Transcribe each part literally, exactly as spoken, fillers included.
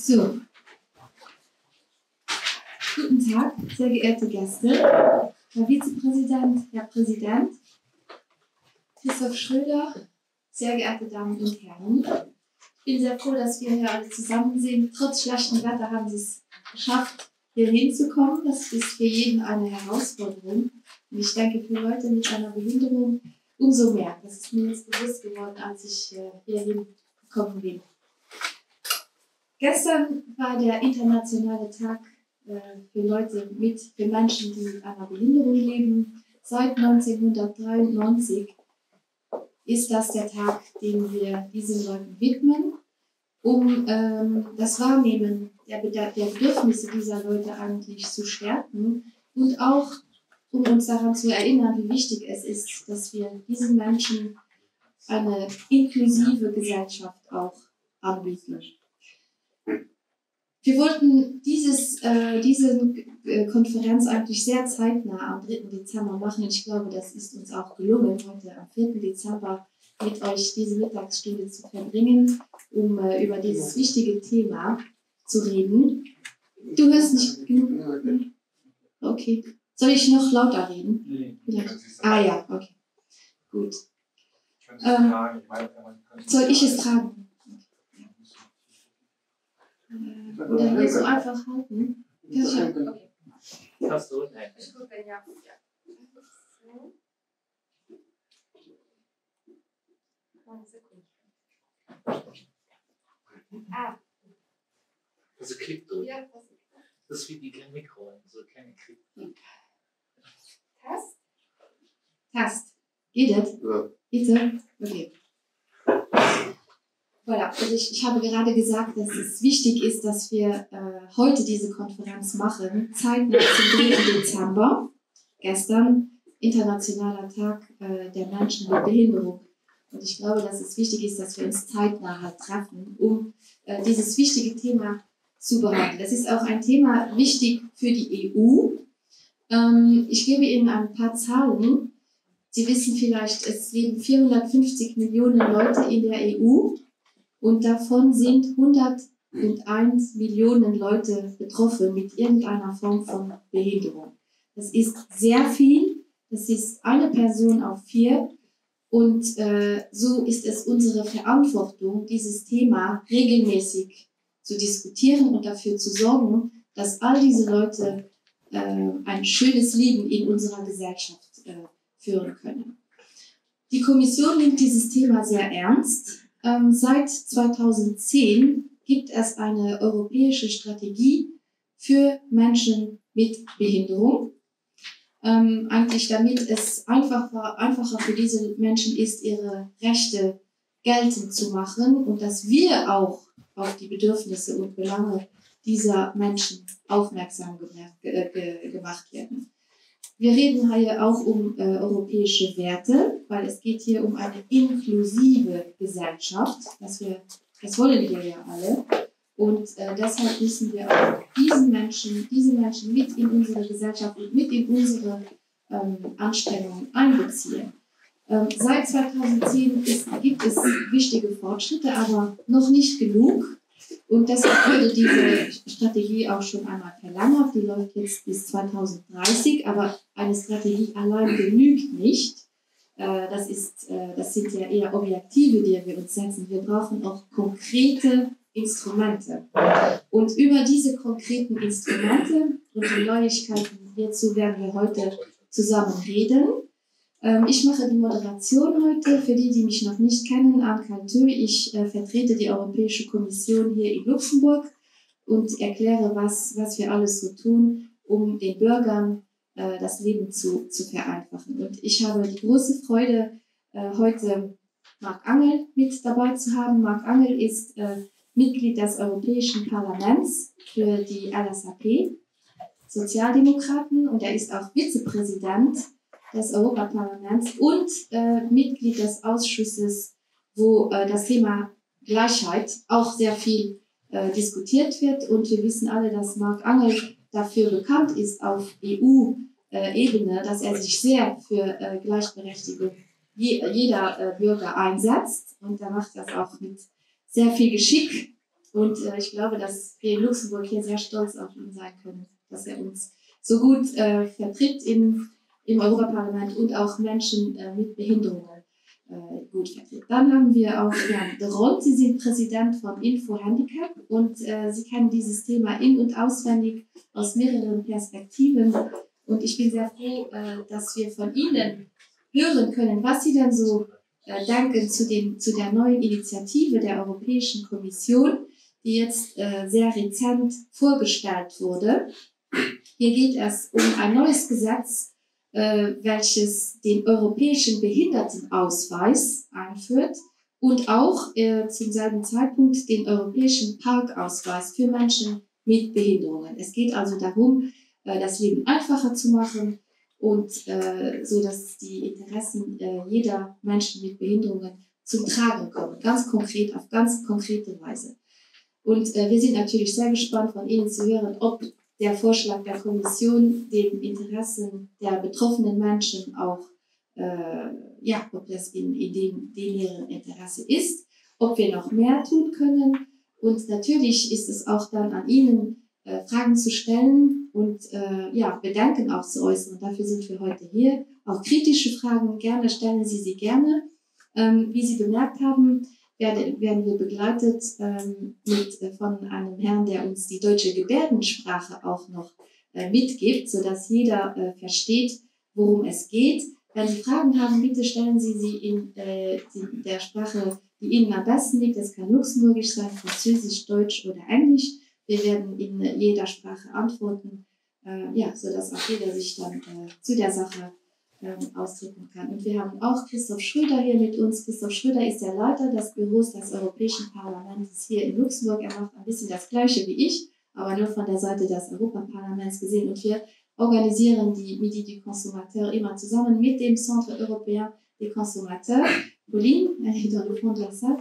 So. Guten Tag, sehr geehrte Gäste, Herr Vizepräsident, Herr Präsident, Christoph Schröder, sehr geehrte Damen und Herren. Ich bin sehr froh, dass wir hier alle zusammen sind. Trotz schlechtem Wetter haben Sie es geschafft, hier hinzukommen. Das ist für jeden eine Herausforderung. Und ich denke, für Leute mit einer Behinderung umso mehr. Das ist mir jetzt bewusst geworden, als ich hier hingekommen bin. Gestern war der internationale Tag für Leute mit, für Menschen, die mit einer Behinderung leben. Seit neunzehnhundertdreiundneunzig ist das der Tag, den wir diesen Leuten widmen, um ähm, das Wahrnehmen der, der Bedürfnisse dieser Leute eigentlich zu stärken und auch um uns daran zu erinnern, wie wichtig es ist, dass wir diesen Menschen eine inklusive Gesellschaft auch anbieten. Wir wollten dieses, äh, diese äh, Konferenz eigentlich sehr zeitnah am dritten Dezember machen. Und ich glaube, das ist uns auch gelungen, heute am vierten Dezember mit euch diese Mittagsstunde zu verbringen, um äh, über dieses wichtige Thema zu reden. Du hörst nicht genug? Okay. Soll ich noch lauter reden? Vielleicht. Ah ja, okay. Gut. Ähm, soll ich es tragen? Oder hier so einfach halten? Ja, okay. Hast du? Nein. Ich gucke, ja. Eine Sekunde. Ah. Also Klick durch. Ja, das ist das ist wie die kleinen Mikro, so kleine Klick. Test? Test. Geht das? Ja. Geht das? Okay. Voilà. Also ich, ich habe gerade gesagt, dass es wichtig ist, dass wir äh, heute diese Konferenz machen, zeitnah zum dritten Dezember, gestern, internationaler Tag äh, der Menschen mit Behinderung. Und ich glaube, dass es wichtig ist, dass wir uns zeitnah halt treffen, um äh, dieses wichtige Thema zu behandeln. Das ist auch ein Thema wichtig für die E U. Ähm, ich gebe Ihnen ein paar Zahlen. Sie wissen vielleicht, es leben vierhundertfünfzig Millionen Leute in der E U. Und davon sind hunderteins Millionen Leute betroffen mit irgendeiner Form von Behinderung. Das ist sehr viel, das ist eine Person auf vier. Und äh, so ist es unsere Verantwortung, dieses Thema regelmäßig zu diskutieren und dafür zu sorgen, dass all diese Leute äh, ein schönes Leben in unserer Gesellschaft äh, führen können. Die Kommission nimmt dieses Thema sehr ernst. Ähm, seit zweitausendzehn gibt es eine europäische Strategie für Menschen mit Behinderung. Ähm, eigentlich damit es einfacher, einfacher für diese Menschen ist, ihre Rechte geltend zu machen und dass wir auch auf die Bedürfnisse und Belange dieser Menschen aufmerksam gemacht, äh, gemacht werden. Wir reden hier auch um äh, europäische Werte, weil es geht hier um eine inklusive Gesellschaft. Das, wir, das wollen wir ja alle. Und äh, deshalb müssen wir auch diesen Menschen, diese Menschen mit in unsere Gesellschaft und mit in unsere ähm, Anstrengungen einbeziehen. Ähm, seit zweitausendzehn ist, gibt es wichtige Fortschritte, aber noch nicht genug. Und deshalb wurde diese Strategie auch schon einmal verlängert. Die läuft jetzt bis zweitausenddreißig, aber eine Strategie allein genügt nicht. Das, ist, das sind ja eher Objektive, die wir uns setzen. Wir brauchen auch konkrete Instrumente. Und über diese konkreten Instrumente und die Neuigkeiten hierzu werden wir heute zusammen reden. Ich mache die Moderation heute. Für die, die mich noch nicht kennen, Anne Canteux. Ich äh, vertrete die Europäische Kommission hier in Luxemburg und erkläre, was, was wir alles so tun, um den Bürgern äh, das Leben zu, zu vereinfachen. Und ich habe die große Freude, äh, heute Marc Angel mit dabei zu haben. Marc Angel ist äh, Mitglied des Europäischen Parlaments für die L S A P, Sozialdemokraten, und er ist auch Vizepräsident des Europaparlaments und äh, Mitglied des Ausschusses, wo äh, das Thema Gleichheit auch sehr viel äh, diskutiert wird. Und wir wissen alle, dass Marc Angel dafür bekannt ist auf E U-Ebene, dass er sich sehr für äh, Gleichberechtigung je, jeder äh, Bürger einsetzt. Und er macht das auch mit sehr viel Geschick Und äh, ich glaube, dass wir in Luxemburg hier sehr stolz auf ihn sein können, dass er uns so gut äh, vertritt in, im Europaparlament und auch Menschen äh, mit Behinderungen äh, gut vertritt. Dann haben wir auch Jan de Rond, Sie sind Präsident von Info Handicap und äh, Sie kennen dieses Thema in- und auswendig aus mehreren Perspektiven. Und ich bin sehr froh, äh, dass wir von Ihnen hören können, was Sie denn so äh, denken zu, den, zu der neuen Initiative der Europäischen Kommission, die jetzt äh, sehr rezent vorgestellt wurde. Hier geht es um ein neues Gesetz, äh, welches den europäischen Behindertenausweis einführt und auch äh, zum selben Zeitpunkt den europäischen Parkausweis für Menschen mit Behinderungen. Es geht also darum, äh, das Leben einfacher zu machen und äh, so, dass die Interessen äh, jeder Menschen mit Behinderungen zum Tragen kommen, ganz konkret, auf ganz konkrete Weise. Und äh, wir sind natürlich sehr gespannt, von Ihnen zu hören, ob der Vorschlag der Kommission den Interessen der betroffenen Menschen auch, äh, ja, ob das in, in dem, dem ihrem Interesse ist, ob wir noch mehr tun können. Und natürlich ist es auch dann an Ihnen, äh, Fragen zu stellen und äh, ja, Bedenken auch zu äußern. Dafür sind wir heute hier. Auch kritische Fragen, gerne stellen Sie sie gerne. Ähm, wie Sie bemerkt haben, Werde, werden wir begleitet ähm, mit, äh, von einem Herrn, der uns die deutsche Gebärdensprache auch noch äh, mitgibt, sodass jeder äh, versteht, worum es geht. Wenn Sie Fragen haben, bitte stellen Sie sie in äh, die, der Sprache, die Ihnen am besten liegt. Das kann Luxemburgisch sein, Französisch, Deutsch oder Englisch. Wir werden in äh, jeder Sprache antworten, äh, ja, sodass auch jeder sich dann äh, zu der Sache ausdrücken kann. Und wir haben auch Christoph Schröder hier mit uns. Christoph Schröder ist der Leiter des Büros des Europäischen Parlaments hier in Luxemburg. Er macht ein bisschen das Gleiche wie ich, aber nur von der Seite des Europaparlaments gesehen. Und wir organisieren die Midi du Consommateur immer zusammen mit dem Centre Européen des Consommateurs, Pauline, dans le fond de la salle,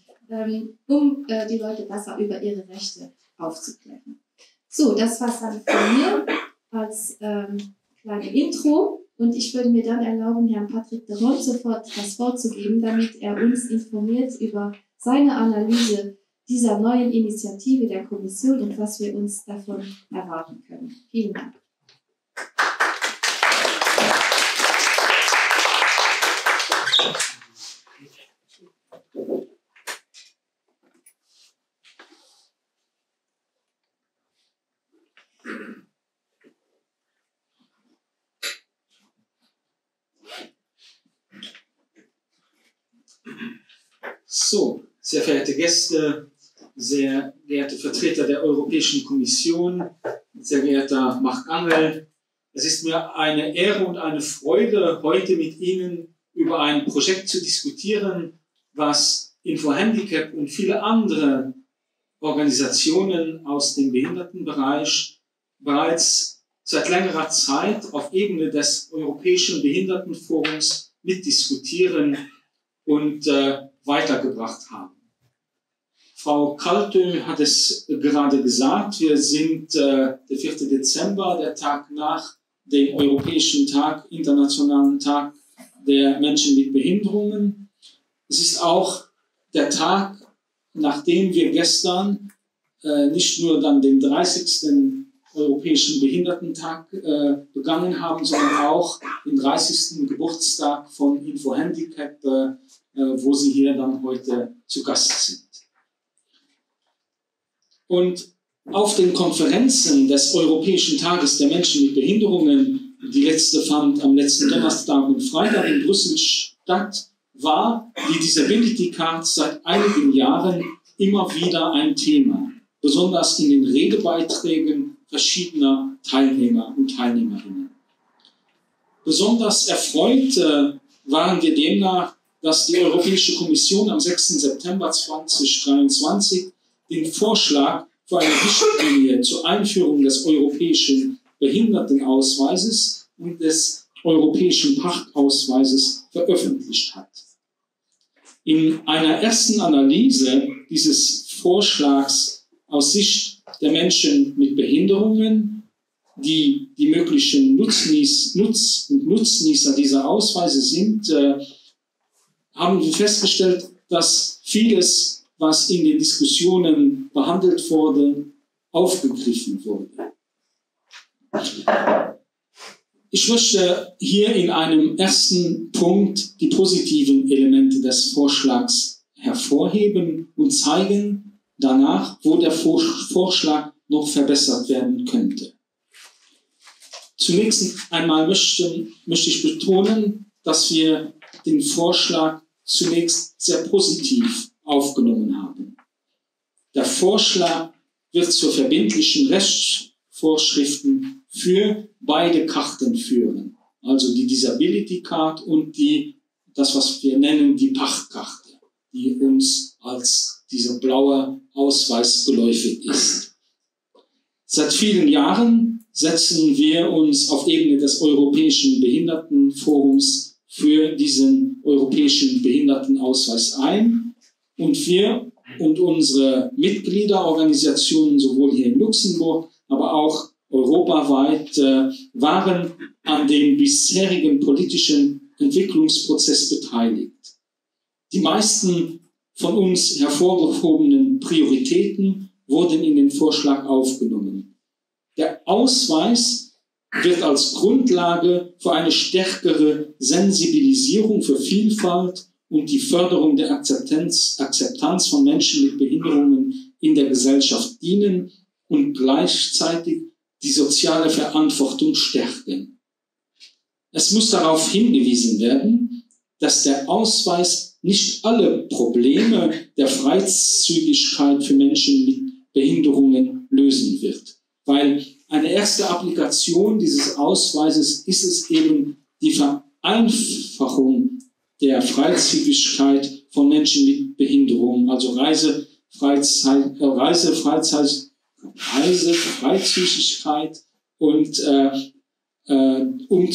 um äh, die Leute besser über ihre Rechte aufzuklären. So, das war es dann von mir als ähm, kleine Intro. Und ich würde mir dann erlauben, Herrn Patrick de Rond sofort das Wort zu geben, damit er uns informiert über seine Analyse dieser neuen Initiative der Kommission und was wir uns davon erwarten können. Vielen Dank. So, sehr verehrte Gäste, sehr geehrte Vertreter der Europäischen Kommission, sehr geehrter Marc Angel, es ist mir eine Ehre und eine Freude, heute mit Ihnen über ein Projekt zu diskutieren, was Info Handicap und viele andere Organisationen aus dem Behindertenbereich bereits seit längerer Zeit auf Ebene des Europäischen Behindertenforums mitdiskutieren und äh, weitergebracht haben. Frau Kaltö hat es gerade gesagt, wir sind äh, der vierte Dezember, der Tag nach dem Europäischen Tag, Internationalen Tag der Menschen mit Behinderungen. Es ist auch der Tag, nachdem wir gestern äh, nicht nur dann den dreißigsten Europäischen Behindertentag äh, begangen haben, sondern auch den dreißigsten Geburtstag von Info Handicap, äh, wo Sie hier dann heute zu Gast sind. Und auf den Konferenzen des Europäischen Tages der Menschen mit Behinderungen, die letzte fand am letzten Donnerstag und Freitag in Brüssel statt, war die Disability Card seit einigen Jahren immer wieder ein Thema, besonders in den Redebeiträgen verschiedener Teilnehmer und Teilnehmerinnen. Besonders erfreut äh, waren wir demnach, dass die Europäische Kommission am sechsten September zweitausenddreiundzwanzig den Vorschlag für eine Richtlinie zur Einführung des europäischen Behindertenausweises und des europäischen Parkausweises veröffentlicht hat. In einer ersten Analyse dieses Vorschlags aus Sicht der Menschen mit Behinderungen, die die möglichen Nutznieß, Nutz- und Nutznießer dieser Ausweise sind, äh, haben wir festgestellt, dass vieles, was in den Diskussionen behandelt wurde, aufgegriffen wurde. Ich möchte hier in einem ersten Punkt die positiven Elemente des Vorschlags hervorheben und zeigen danach, wo der Vorschlag noch verbessert werden könnte. Zunächst einmal möchte, möchte ich betonen, dass wir den Vorschlag zunächst sehr positiv aufgenommen haben. Der Vorschlag wird zu verbindlichen Rechtsvorschriften für beide Karten führen, also die Disability Card und die, das, was wir nennen, die Pachtkarte, die uns als dieser blaue Ausweis geläufig ist. Seit vielen Jahren setzen wir uns auf Ebene des Europäischen Behindertenforums für diesen europäischen Behindertenausweis ein und wir und unsere Mitgliederorganisationen sowohl hier in Luxemburg, aber auch europaweit äh, waren an dem bisherigen politischen Entwicklungsprozess beteiligt. Die meisten von uns hervorgehobenen Prioritäten wurden in den Vorschlag aufgenommen. Der Ausweis wird als Grundlage für eine stärkere Sensibilisierung für Vielfalt und die Förderung der Akzeptanz, Akzeptanz von Menschen mit Behinderungen in der Gesellschaft dienen und gleichzeitig die soziale Verantwortung stärken. Es muss darauf hingewiesen werden, dass der Ausweis nicht alle Probleme der Freizügigkeit für Menschen mit Behinderungen lösen wird, weil eine erste Applikation dieses Ausweises ist es eben die Vereinfachung der Freizügigkeit von Menschen mit Behinderungen, also Reise, Freizeit, äh, Reise, Freizeit, Reise, Freizügigkeit und äh, äh,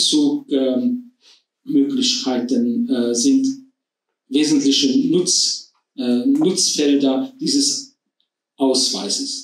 Umzugmöglichkeiten äh, sind wesentliche Nutz, äh, Nutzfelder dieses Ausweises.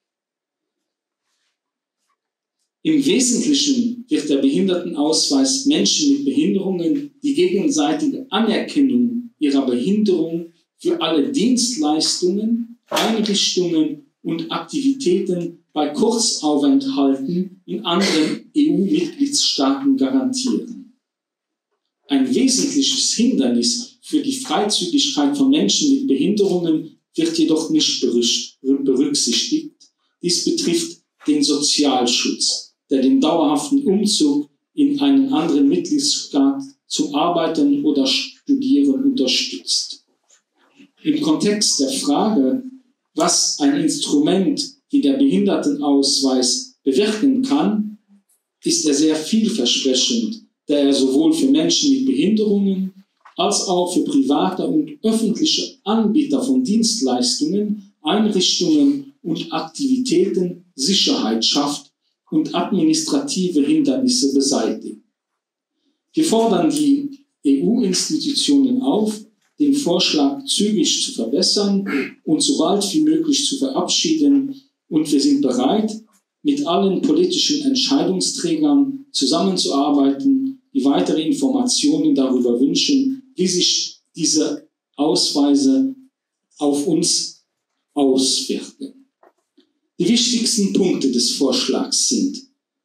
Im Wesentlichen wird der Behindertenausweis Menschen mit Behinderungen die gegenseitige Anerkennung ihrer Behinderung für alle Dienstleistungen, Einrichtungen und Aktivitäten bei Kurzaufenthalten in anderen E U-Mitgliedstaaten garantieren. Ein wesentliches Hindernis für die Freizügigkeit von Menschen mit Behinderungen wird jedoch nicht berücksichtigt. Dies betrifft den Sozialschutz, der den dauerhaften Umzug in einen anderen Mitgliedstaat zum Arbeiten oder Studieren unterstützt. Im Kontext der Frage, was ein Instrument wie der Behindertenausweis bewirken kann, ist er sehr vielversprechend, da er sowohl für Menschen mit Behinderungen als auch für private und öffentliche Anbieter von Dienstleistungen, Einrichtungen und Aktivitäten Sicherheit schafft und administrative Hindernisse beseitigt. Wir fordern die E U-Institutionen auf, den Vorschlag zügig zu verbessern und so bald wie möglich zu verabschieden, und wir sind bereit, mit allen politischen Entscheidungsträgern zusammenzuarbeiten, die weitere Informationen darüber wünschen, wie sich diese Ausweise auf uns auswirken. Die wichtigsten Punkte des Vorschlags sind,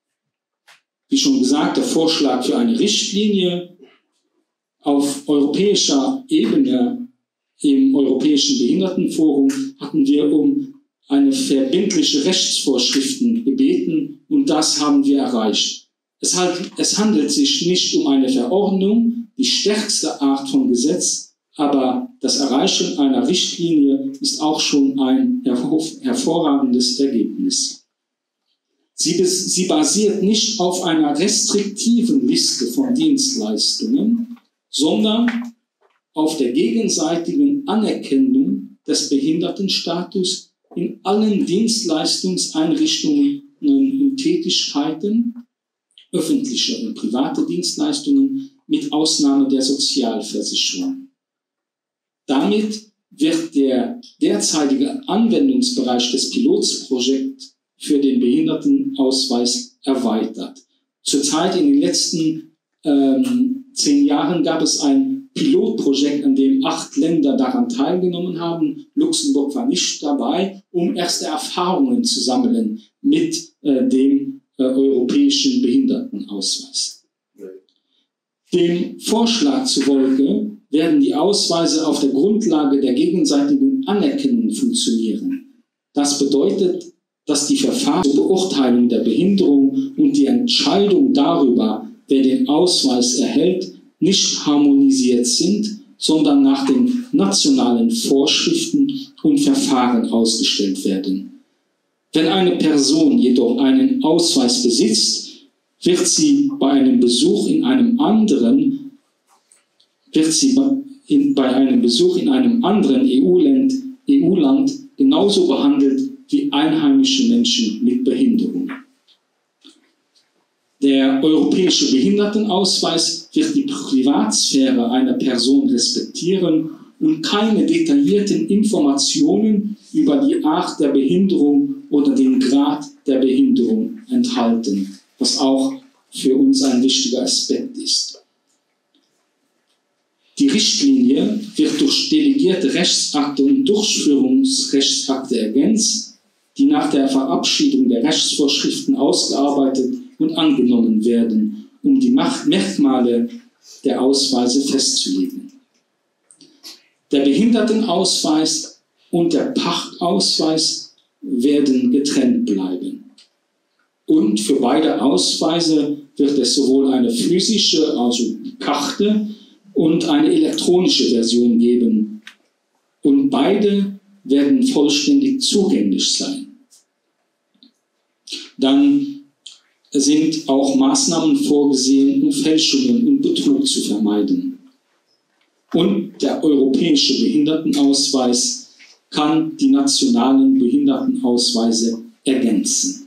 wie schon gesagt, der Vorschlag für eine Richtlinie auf europäischer Ebene. Im Europäischen Behindertenforum hatten wir um eine verbindliche Rechtsvorschriften gebeten und das haben wir erreicht. Es, halt, es handelt sich nicht um eine Verordnung, die stärkste Art von Gesetz, aber das Erreichen einer Richtlinie ist auch schon ein hervorragendes Ergebnis. Sie, sie basiert nicht auf einer restriktiven Liste von Dienstleistungen, sondern auf der gegenseitigen Anerkennung des Behindertenstatus in allen Dienstleistungseinrichtungen und Tätigkeiten, öffentliche und private Dienstleistungen, mit Ausnahme der Sozialversicherung. Damit wird der derzeitige Anwendungsbereich des Pilotprojekts für den Behindertenausweis erweitert. Zurzeit in den letzten ähm, zehn Jahren gab es ein Pilotprojekt, an dem acht Länder daran teilgenommen haben. Luxemburg war nicht dabei, um erste Erfahrungen zu sammeln mit äh, dem äh, europäischen Behindertenausweis. Dem Vorschlag zufolge werden die Ausweise auf der Grundlage der gegenseitigen Anerkennung funktionieren. Das bedeutet, dass die Verfahren zur Beurteilung der Behinderung und die Entscheidung darüber, wer den Ausweis erhält, nicht harmonisiert sind, sondern nach den nationalen Vorschriften und Verfahren ausgestellt werden. Wenn eine Person jedoch einen Ausweis besitzt, wird sie bei einem Besuch in einem anderen, wird sie in, bei einem Besuch in einem anderen E U-Land, E U-Land genauso behandelt wie einheimische Menschen mit Behinderung. Der europäische Behindertenausweis wird die Privatsphäre einer Person respektieren und keine detaillierten Informationen über die Art der Behinderung oder den Grad der Behinderung enthalten, was auch für uns ein wichtiger Aspekt ist. Die Richtlinie wird durch delegierte Rechtsakte und Durchführungsrechtsakte ergänzt, die nach der Verabschiedung der Rechtsvorschriften ausgearbeitet und angenommen werden, um die Merkmale der Ausweise festzulegen. Der Behindertenausweis und der Pachtausweis werden getrennt bleiben. Und für beide Ausweise wird es sowohl eine physische, also die Karte, und eine elektronische Version geben. Und beide werden vollständig zugänglich sein. Dann sind auch Maßnahmen vorgesehen, um Fälschungen und Betrug zu vermeiden. Und der europäische Behindertenausweis kann die nationalen Behindertenausweise ergänzen.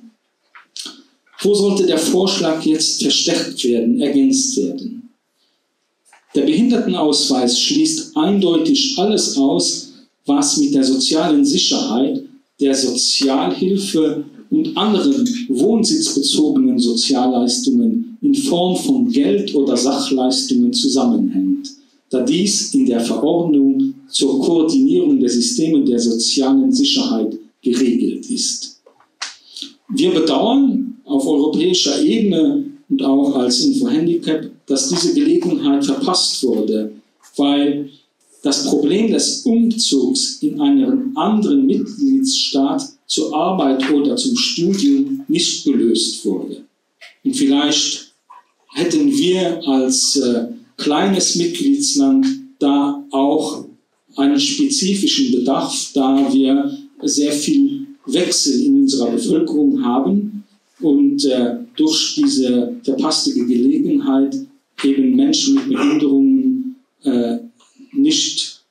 Wo sollte der Vorschlag jetzt verstärkt werden, ergänzt werden? Der Behindertenausweis schließt eindeutig alles aus, was mit der sozialen Sicherheit, der Sozialhilfe und anderen wohnsitzbezogenen Sozialleistungen in Form von Geld- oder Sachleistungen zusammenhängt, da dies in der Verordnung zur Koordinierung der Systeme der sozialen Sicherheit geregelt ist. Wir bedauern auf europäischer Ebene und auch als Info-Handicap, dass diese Gelegenheit verpasst wurde, weil das Problem des Umzugs in einen anderen Mitgliedsstaat zur Arbeit oder zum Studium nicht gelöst wurde. Und vielleicht hätten wir als äh, kleines Mitgliedsland da auch einen spezifischen Bedarf, da wir sehr viel Wechsel in unserer Bevölkerung haben und äh, durch diese verpasste Gelegenheit eben Menschen mit Behinderungen äh, nicht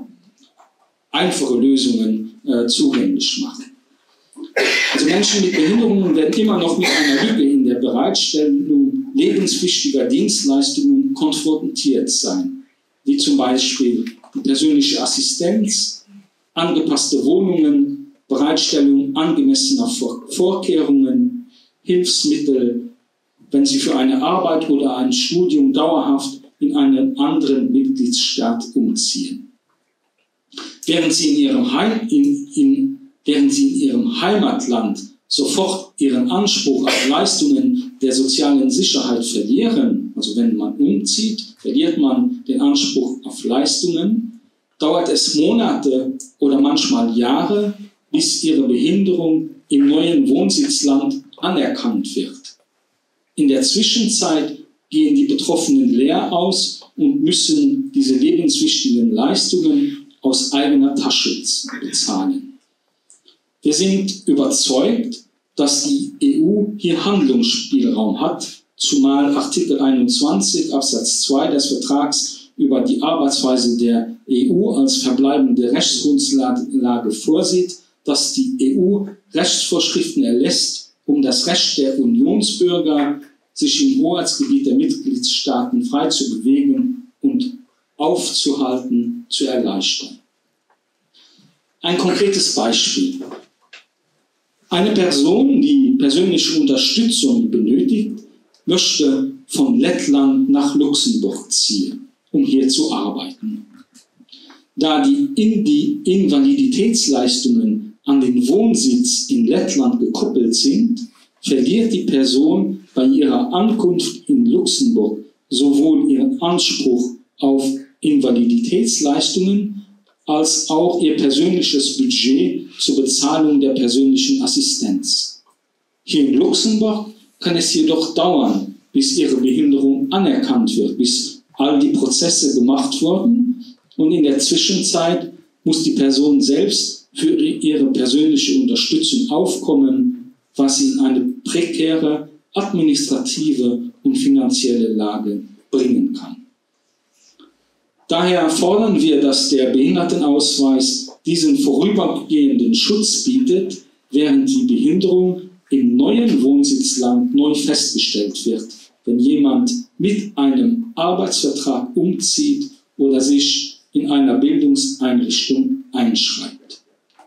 einfache Lösungen äh, zugänglich machen. Also Menschen mit Behinderungen werden immer noch mit einer Lücke in der Bereitstellung lebenswichtiger Dienstleistungen konfrontiert sein, wie zum Beispiel die persönliche Assistenz, angepasste Wohnungen, Bereitstellung angemessener Vorkehrungen, Hilfsmittel, wenn sie für eine Arbeit oder ein Studium dauerhaft in einen anderen Mitgliedsstaat umziehen. Während sie in ihrem, Heim, in, in, während sie in ihrem Heimatland sofort ihren Anspruch auf Leistungen der sozialen Sicherheit verlieren, also wenn man umzieht, verliert man den Anspruch auf Leistungen, dauert es Monate oder manchmal Jahre, bis ihre Behinderung im neuen Wohnsitzland anerkannt wird. In der Zwischenzeit gehen die Betroffenen leer aus und müssen diese lebenswichtigen Leistungen aus eigener Tasche bezahlen. Wir sind überzeugt, dass die E U hier Handlungsspielraum hat, zumal Artikel einundzwanzig Absatz zwei des Vertrags über die Arbeitsweise der E U als verbleibende Rechtsgrundlage vorsieht, dass die E U Rechtsvorschriften erlässt, um das Recht der Unionsbürger, sich im Hoheitsgebiet der Mitgliedstaaten frei zu bewegen und aufzuhalten, zu erleichtern. Ein konkretes Beispiel. Eine Person, die persönliche Unterstützung benötigt, möchte von Lettland nach Luxemburg ziehen um hier zu arbeiten. Da die, in die Invaliditätsleistungen an den Wohnsitz in Lettland gekoppelt sind, verliert die Person bei ihrer Ankunft in Luxemburg sowohl ihren Anspruch auf Invaliditätsleistungen als auch ihr persönliches Budget zur Bezahlung der persönlichen Assistenz. Hier in Luxemburg kann es jedoch dauern, bis ihre Behinderung anerkannt wird, bis all die Prozesse gemacht wurden, und in der Zwischenzeit muss die Person selbst für ihre persönliche Unterstützung aufkommen, was sie in eine prekäre administrative und finanzielle Lage bringen kann. Daher fordern wir, dass der Behindertenausweis diesen vorübergehenden Schutz bietet, während die Behinderung im neuen Wohnsitzland neu festgestellt wird, wenn jemand mit einem Arbeitsvertrag umzieht oder sich in einer Bildungseinrichtung einschreibt.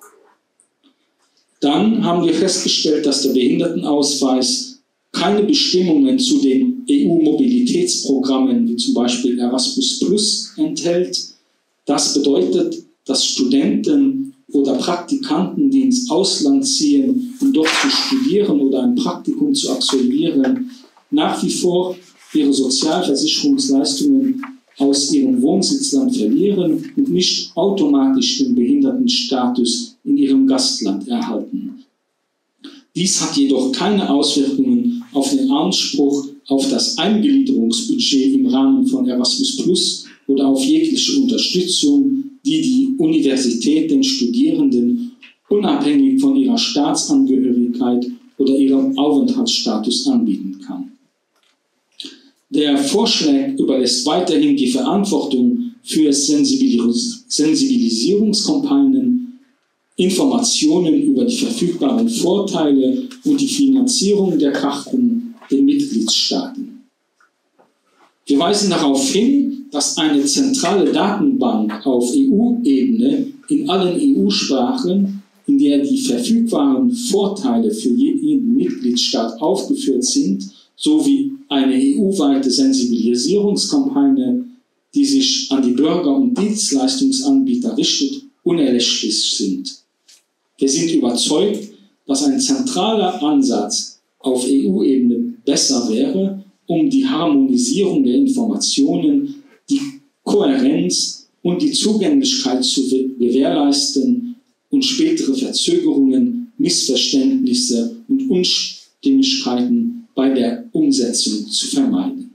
Dann haben wir festgestellt, dass der Behindertenausweis keine Bestimmungen zu den E U-Mobilitätsprogrammen wie zum Beispiel Erasmus Plus enthält. Das bedeutet, dass Studenten oder Praktikanten, die ins Ausland ziehen, um dort zu studieren oder ein Praktikum zu absolvieren, nach wie vor ihre Sozialversicherungsleistungen aus ihrem Wohnsitzland verlieren und nicht automatisch den Behindertenstatus in ihrem Gastland erhalten. Dies hat jedoch keine Auswirkungen auf den Anspruch auf das Eingliederungsbudget im Rahmen von Erasmus Plus oder auf jegliche Unterstützung, die die Universität den Studierenden unabhängig von ihrer Staatsangehörigkeit oder ihrem Aufenthaltsstatus anbieten kann. Der Vorschlag überlässt weiterhin die Verantwortung für Sensibilis- Sensibilisierungskampagnen, Informationen über die verfügbaren Vorteile und die Finanzierung der Karten den Mitgliedstaaten. Wir weisen darauf hin, dass eine zentrale Datenbank auf E U-Ebene in allen E U-Sprachen, in der die verfügbaren Vorteile für jeden Mitgliedstaat aufgeführt sind, sowie eine E U-weite Sensibilisierungskampagne, die sich an die Bürger und Dienstleistungsanbieter richtet, unerlässlich sind. Wir sind überzeugt, dass ein zentraler Ansatz auf E U-Ebene besser wäre, um die Harmonisierung der Informationen, die Kohärenz und die Zugänglichkeit zu gewährleisten und spätere Verzögerungen, Missverständnisse und Unstimmigkeiten bei der Umsetzung zu vermeiden.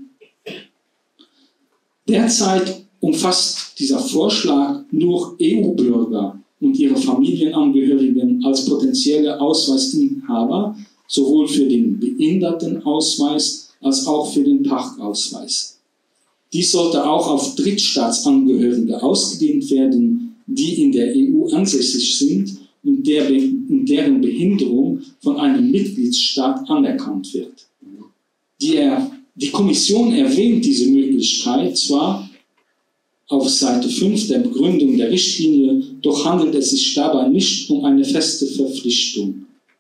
Derzeit umfasst dieser Vorschlag nur E U-Bürger und ihre Familienangehörigen als potenzielle Ausweisinhaber, sowohl für den Behindertenausweis als auch für den Parkausweis. Dies sollte auch auf Drittstaatsangehörige ausgedehnt werden, die in der E U ansässig sind und, der, und deren Behinderung von einem Mitgliedsstaat anerkannt wird. Die, die Kommission erwähnt diese Möglichkeit zwar auf Seite fünf der Begründung der Richtlinie, doch handelt es sich dabei nicht um eine feste Verpflichtung.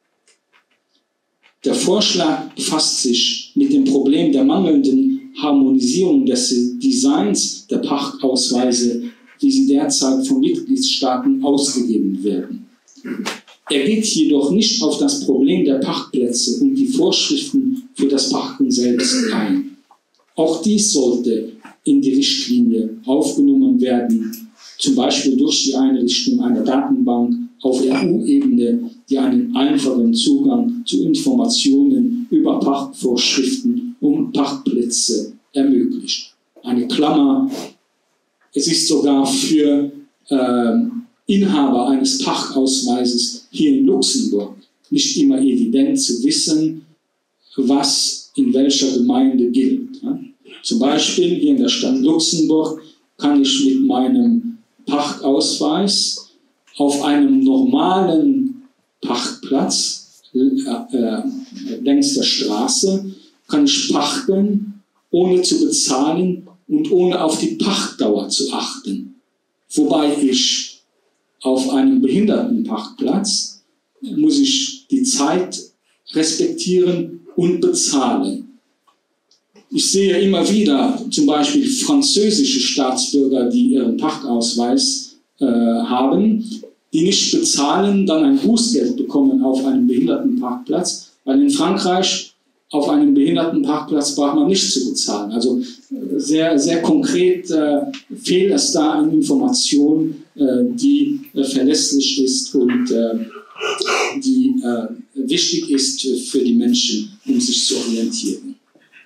Der Vorschlag befasst sich mit dem Problem der mangelnden Harmonisierung des Designs der Parkausweise, wie sie derzeit von Mitgliedstaaten ausgegeben werden. Er geht jedoch nicht auf das Problem der Parkplätze und die Vorschriften für das Parken selbst ein. Auch dies sollte in die Richtlinie aufgenommen werden, zum Beispiel durch die Einrichtung einer Datenbank auf E U-Ebene, die einen einfachen Zugang zu Informationen über Parkvorschriften und Parkplätze ermöglicht. Eine Klammer, es ist sogar für äh, Inhaber eines Parkausweises hier in Luxemburg nicht immer evident zu wissen, was in welcher Gemeinde gilt. Ja? Zum Beispiel hier in der Stadt Luxemburg kann ich mit meinem Parkausweis auf einem normalen Parkplatz äh, äh, längs der Straße kann ich parken, ohne zu bezahlen und ohne auf die Pachtdauer zu achten. Wobei ich auf einem Behindertenparkplatz muss ich die Zeit respektieren und bezahlen. Ich sehe immer wieder zum Beispiel französische Staatsbürger, die ihren Parkausweis äh, haben, die nicht bezahlen, dann ein Bußgeld bekommen auf einem Behindertenparkplatz, weil in Frankreich auf einem Behindertenparkplatz braucht man nicht zu bezahlen. Also sehr, sehr konkret äh, fehlt es da an Information, äh, die äh, verlässlich ist und äh, die äh, wichtig ist für die Menschen, um sich zu orientieren.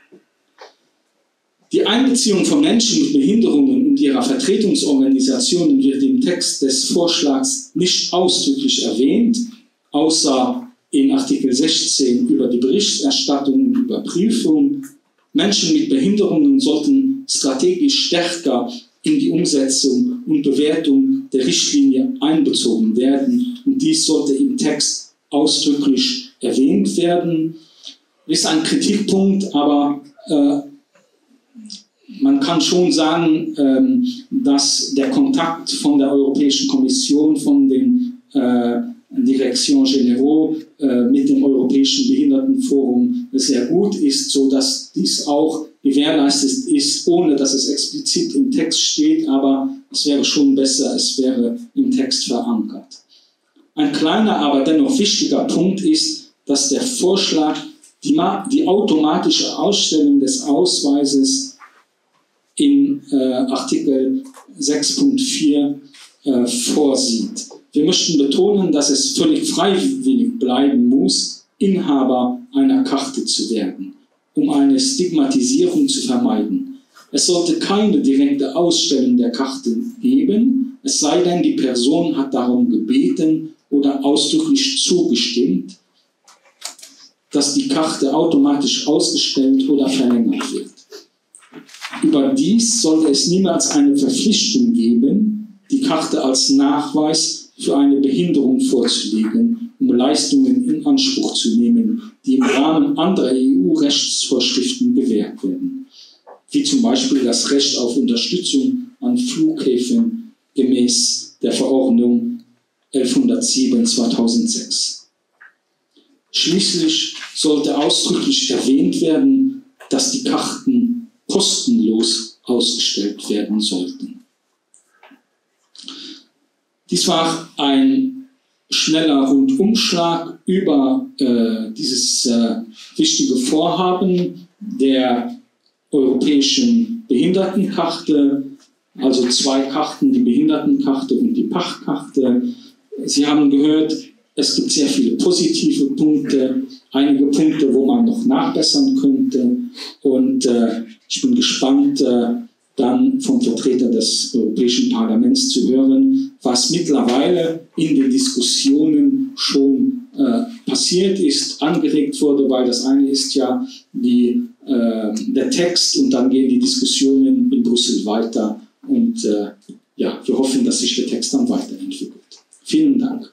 Die Einbeziehung von Menschen mit Behinderungen und ihrer Vertretungsorganisationen wird im Text des Vorschlags nicht ausdrücklich erwähnt, außer in Artikel sechzehn über die Berichterstattung und Überprüfung. Menschen mit Behinderungen sollten strategisch stärker in die Umsetzung und Bewertung der Richtlinie einbezogen werden. Und dies sollte im Text ausdrücklich erwähnt werden. Ist ein Kritikpunkt, aber äh, man kann schon sagen, ähm, dass der Kontakt von der Europäischen Kommission, von den äh, Direction Généraux äh, mit dem Europäischen Behindertenforum sehr gut ist, sodass dies auch gewährleistet ist, ohne dass es explizit im Text steht, aber es wäre schon besser, es wäre im Text verankert. Ein kleiner, aber dennoch wichtiger Punkt ist, dass der Vorschlag die, die automatische Ausstellung des Ausweises in äh, Artikel sechs Punkt vier äh, vorsieht. Wir möchten betonen, dass es völlig freiwillig bleiben muss, Inhaber einer Karte zu werden, um eine Stigmatisierung zu vermeiden. Es sollte keine direkte Ausstellung der Karte geben, es sei denn, die Person hat darum gebeten oder ausdrücklich zugestimmt, dass die Karte automatisch ausgestellt oder verlängert wird. Überdies sollte es niemals eine Verpflichtung geben, die Karte als Nachweis für eine Behinderung vorzulegen, um Leistungen in Anspruch zu nehmen, die im Rahmen anderer E U-Rechtsvorschriften gewährt werden, wie zum Beispiel das Recht auf Unterstützung an Flughäfen gemäß der Verordnung elfhundertsieben zweitausendsechs. Schließlich sollte ausdrücklich erwähnt werden, dass die Karten kostenlos ausgestellt werden sollten. Dies war ein schneller Rundumschlag über äh, dieses äh, wichtige Vorhaben der Europäischen Behindertenkarte, also zwei Karten, die Behindertenkarte und die Parkkarte. Sie haben gehört, es gibt sehr viele positive Punkte, einige Punkte, wo man noch nachbessern könnte. Und äh, ich bin gespannt, äh, dann vom Vertreter des Europäischen Parlaments zu hören, was mittlerweile in den Diskussionen schon äh, passiert ist, angeregt wurde, weil das eine ist ja die, äh, der Text und dann gehen die Diskussionen in Brüssel weiter und äh, ja, wir hoffen, dass sich der Text dann weiterentwickelt. Vielen Dank.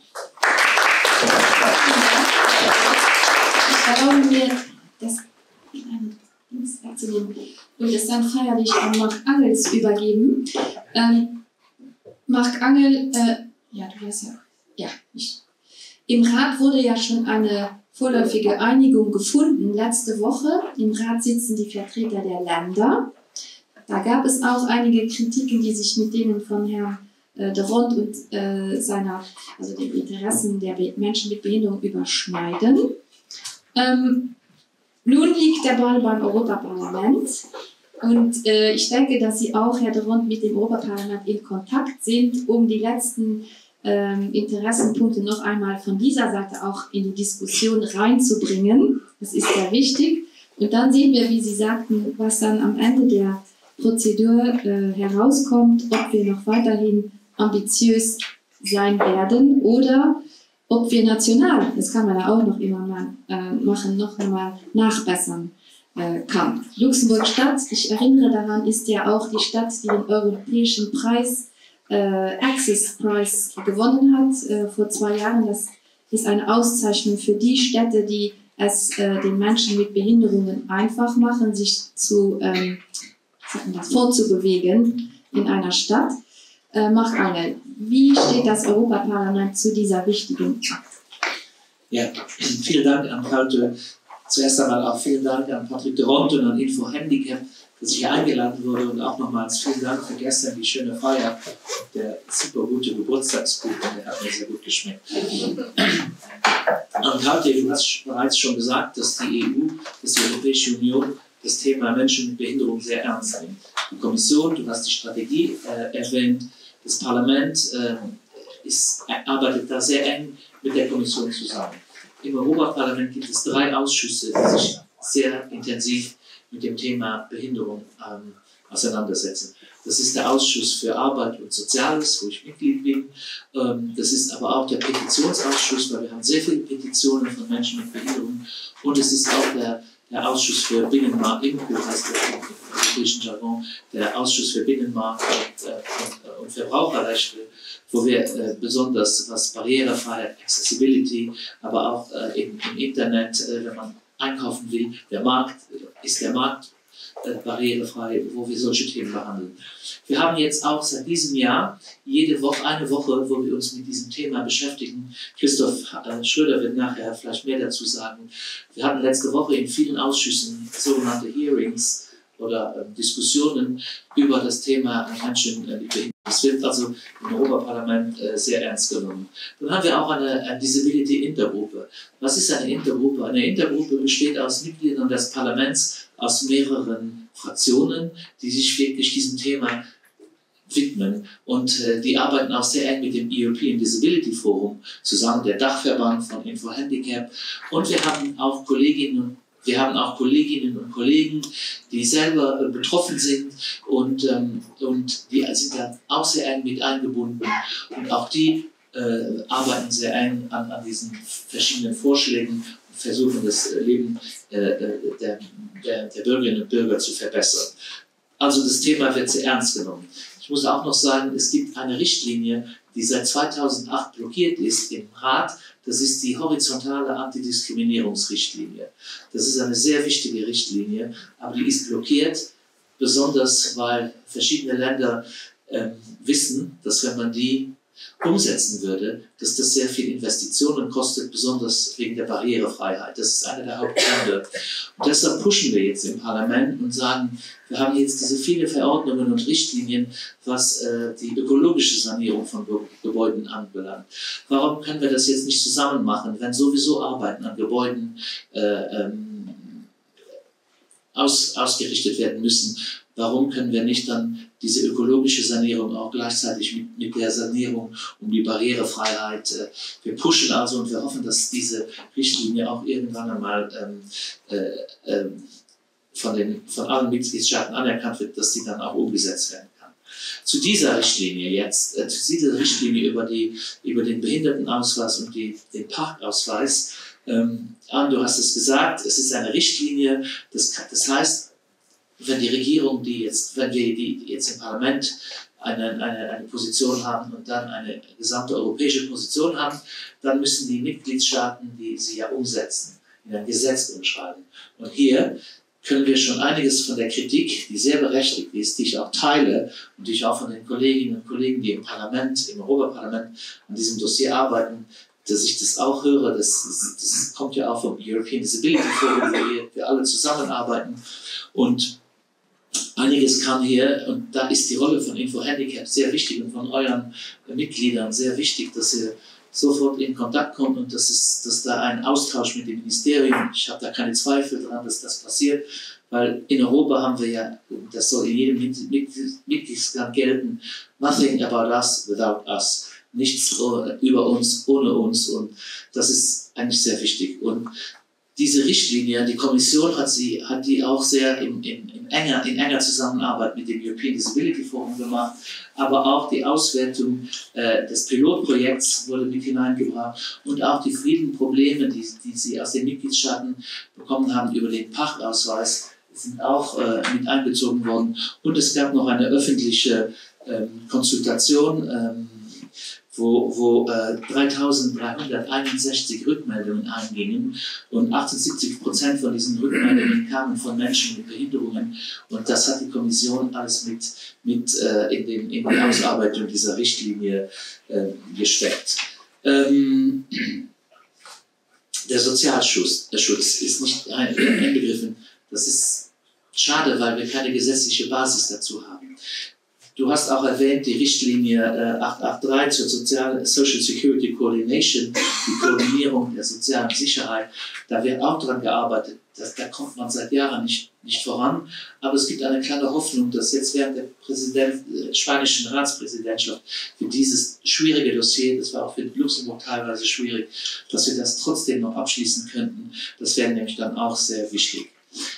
Erlauben wir das wegzunehmen und es dann feierlich an Marc Angels übergeben. Ähm, Marc Angel, äh, ja, du weißt ja, ja, ich. Im Rat wurde ja schon eine vorläufige Einigung gefunden. Letzte Woche im Rat sitzen die Vertreter der Länder. Da gab es auch einige Kritiken, die sich mit denen von Herrn äh, de Rond und äh, seiner, also den Interessen der Be Menschen mit Behinderung überschneiden. Ähm, nun liegt der Ball beim Europaparlament. Und äh, ich denke, dass Sie auch, Herr de Rond, mit dem Europaparlament in Kontakt sind, um die letzten ähm, Interessenpunkte noch einmal von dieser Seite auch in die Diskussion reinzubringen. Das ist sehr wichtig. Und dann sehen wir, wie Sie sagten, was dann am Ende der Prozedur äh, herauskommt, ob wir noch weiterhin ambitiös sein werden oder ob wir national, das kann man ja auch noch immer mal äh, machen, noch einmal nachbessern kann. Luxemburg Stadt, ich erinnere daran, ist ja auch die Stadt, die den europäischen Preis, äh, Access Prize, gewonnen hat äh, vor zwei Jahren. Das ist eine Auszeichnung für die Städte, die es äh, den Menschen mit Behinderungen einfach machen, sich zu, ähm, das, fortzubewegen in einer Stadt. Äh, Marc Angel, wie steht das Europaparlament zu dieser wichtigen Akt? Ja, vielen Dank an Frau Zuerst einmal auch vielen Dank an Patrick de Rond und an Info Handicap, dass ich hier eingeladen wurde, und auch nochmals vielen Dank für gestern die schöne Feier, der super gute Geburtstagskuchen, der hat mir sehr gut geschmeckt. Und heute, du hast bereits schon gesagt, dass die E U, dass die Europäische Union das Thema Menschen mit Behinderung sehr ernst nimmt. Die Kommission, du hast die Strategie äh, erwähnt, das Parlament äh, ist, arbeitet da sehr eng mit der Kommission zusammen. Im Europaparlament gibt es drei Ausschüsse, die sich sehr intensiv mit dem Thema Behinderung ähm, auseinandersetzen. Das ist der Ausschuss für Arbeit und Soziales, wo ich Mitglied bin. Ähm, das ist aber auch der Petitionsausschuss, weil wir haben sehr viele Petitionen von Menschen mit Behinderung. Und es ist auch der, der Ausschuss für Binnenmarkt, IMCO heißt das im europäischen Jargon, der Ausschuss für Binnenmarkt und, äh, und, und Verbraucherrechte, wo wir äh, besonders was Barrierefreiheit, Accessibility, aber auch äh, im, im Internet, äh, wenn man einkaufen will, der Markt, ist der Markt äh, barrierefrei, wo wir solche Themen behandeln. Wir haben jetzt auch seit diesem Jahr jede Woche, eine Woche, wo wir uns mit diesem Thema beschäftigen. Christoph äh, Schröder wird nachher vielleicht mehr dazu sagen. Wir hatten letzte Woche in vielen Ausschüssen sogenannte Hearings oder äh, Diskussionen über das Thema Menschen mit Behinderung. Das wird also im Europaparlament äh, sehr ernst genommen. Dann haben wir auch eine, eine Disability-Intergruppe. Was ist eine Intergruppe? Eine Intergruppe besteht aus Mitgliedern des Parlaments, aus mehreren Fraktionen, die sich wirklich diesem Thema widmen. Und äh, die arbeiten auch sehr eng mit dem European Disability Forum zusammen, der Dachverband von Info Handicap. Und wir haben auch Kolleginnen und Wir haben auch Kolleginnen und Kollegen, die selber äh, betroffen sind und, ähm, und die sind da auch sehr eng mit eingebunden. Und auch die äh, arbeiten sehr eng an, an diesen verschiedenen Vorschlägen und versuchen, das Leben äh, der, der, der Bürgerinnen und Bürger zu verbessern. Also das Thema wird sehr ernst genommen. Ich muss auch noch sagen, es gibt eine Richtlinie, die seit zweitausendacht blockiert ist im Rat. Das ist die horizontale Antidiskriminierungsrichtlinie. Das ist eine sehr wichtige Richtlinie, aber die ist blockiert, besonders weil verschiedene Länder ähm, wissen, dass wenn man die umsetzen würde, dass das sehr viel Investitionen kostet, besonders wegen der Barrierefreiheit. Das ist einer der Hauptgründe. Und deshalb pushen wir jetzt im Parlament und sagen, wir haben jetzt diese viele Verordnungen und Richtlinien, was äh, die ökologische Sanierung von Ge Gebäuden anbelangt. Warum können wir das jetzt nicht zusammen machen, wenn sowieso Arbeiten an Gebäuden äh, ähm, aus, ausgerichtet werden müssen? Warum können wir nicht dann diese ökologische Sanierung auch gleichzeitig mit, mit der Sanierung um die Barrierefreiheit, äh, wir pushen also und wir hoffen, dass diese Richtlinie auch irgendwann einmal ähm, äh, äh, von, den, von allen Mitgliedstaaten anerkannt wird, dass die dann auch umgesetzt werden kann. Zu dieser Richtlinie jetzt, äh, zu dieser Richtlinie über, die, über den Behindertenausweis und die, den Parkausweis, ähm, Anne, du hast es gesagt, es ist eine Richtlinie, das, das heißt, wenn die Regierung, die jetzt, wenn wir die jetzt im Parlament eine, eine, eine Position haben und dann eine gesamte europäische Position haben, dann müssen die Mitgliedstaaten, die sie ja umsetzen, in ein Gesetz umschreiben. Und hier können wir schon einiges von der Kritik, die sehr berechtigt ist, die ich auch teile und die ich auch von den Kolleginnen und Kollegen, die im Parlament, im Europaparlament an diesem Dossier arbeiten, dass ich das auch höre, das, das, das kommt ja auch vom European Disability Forum, wo wir, wir alle zusammenarbeiten. Und einiges kam hier, und da ist die Rolle von Info Handicap sehr wichtig und von euren Mitgliedern sehr wichtig, dass ihr sofort in Kontakt kommt und dass, es, dass da ein Austausch mit dem Ministerium, ich habe da keine Zweifel daran, dass das passiert, weil in Europa haben wir ja, das soll in jedem Mitgliedsland gelten, nothing about us without us. Nichts über uns ohne uns, und das ist eigentlich sehr wichtig. Und diese Richtlinie, die Kommission hat, sie, hat die auch sehr in, in, in, enger, in enger Zusammenarbeit mit dem European Disability Forum gemacht, aber auch die Auswertung äh, des Pilotprojekts wurde mit hineingebracht und auch die vielen Probleme, die, die sie aus den Mitgliedstaaten bekommen haben über den Parkausweis, sind auch äh, mit einbezogen worden. Und es gab noch eine öffentliche ähm, Konsultation, ähm, wo, wo äh, dreitausenddreihunderteinundsechzig Rückmeldungen eingingen und achtundsiebzig Prozent von diesen Rückmeldungen kamen von Menschen mit Behinderungen, und das hat die Kommission alles mit, mit äh, in, den, in die Ausarbeitung dieser Richtlinie äh, gesteckt. Ähm, der Sozialschutz der Schutz ist nicht einbegriffen. Das ist schade, weil wir keine gesetzliche Basis dazu haben. Du hast auch erwähnt, die Richtlinie äh, acht acht drei zur Sozial Social Security Coordination, die Koordinierung der sozialen Sicherheit. Da wird auch daran gearbeitet. Das, da kommt man seit Jahren nicht, nicht voran. Aber es gibt eine kleine Hoffnung, dass jetzt während der Präsident, äh, spanischen Ratspräsidentschaft für dieses schwierige Dossier, das war auch für Luxemburg teilweise schwierig, dass wir das trotzdem noch abschließen könnten. Das wäre nämlich dann auch sehr wichtig.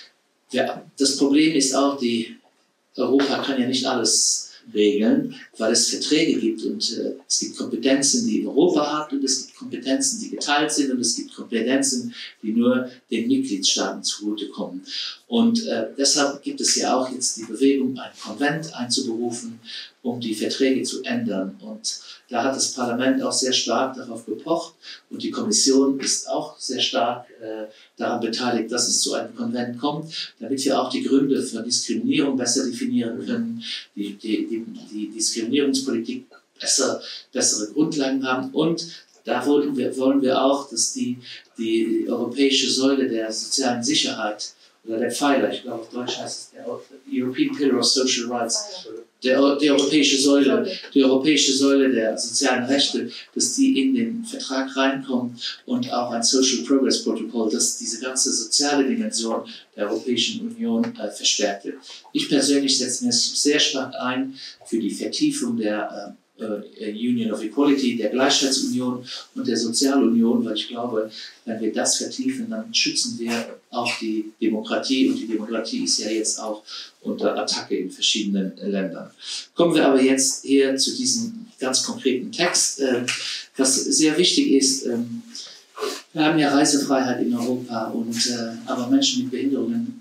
Ja, das Problem ist auch, die Europa kann ja nicht alles regeln, weil es Verträge gibt und äh, es gibt Kompetenzen, die Europa hat und es gibt Kompetenzen, die geteilt sind und es gibt Kompetenzen, die nur den Mitgliedstaaten zugutekommen. Und äh, deshalb gibt es ja auch jetzt die Bewegung, ein Konvent einzuberufen, um die Verträge zu ändern. Und da hat das Parlament auch sehr stark darauf gepocht und die Kommission ist auch sehr stark äh, daran beteiligt, dass es zu einem Konvent kommt, damit wir auch die Gründe für Diskriminierung besser definieren können, die, die, die, die Diskriminierungspolitik besser, bessere Grundlagen haben. Und da wollen wir, wollen wir auch, dass die, die europäische Säule der sozialen Sicherheit oder der Pfeiler, ich glaube auf Deutsch heißt es der European Pillar of Social Rights, der, die europäische Säule, die europäische Säule der sozialen Rechte, dass die in den Vertrag reinkommen und auch ein Social Progress Protocol, dass diese ganze soziale Dimension der Europäischen Union äh, verstärkt wird. Ich persönlich setze mir sehr stark ein für die Vertiefung der äh, Union of Equality, der Gleichheitsunion und der Sozialunion, weil ich glaube, wenn wir das vertiefen, dann schützen wir auch die Demokratie und die Demokratie ist ja jetzt auch unter Attacke in verschiedenen Ländern. Kommen wir aber jetzt hier zu diesem ganz konkreten Text, äh, was sehr wichtig ist. Ähm, wir haben ja Reisefreiheit in Europa, und, äh, aber Menschen mit Behinderungen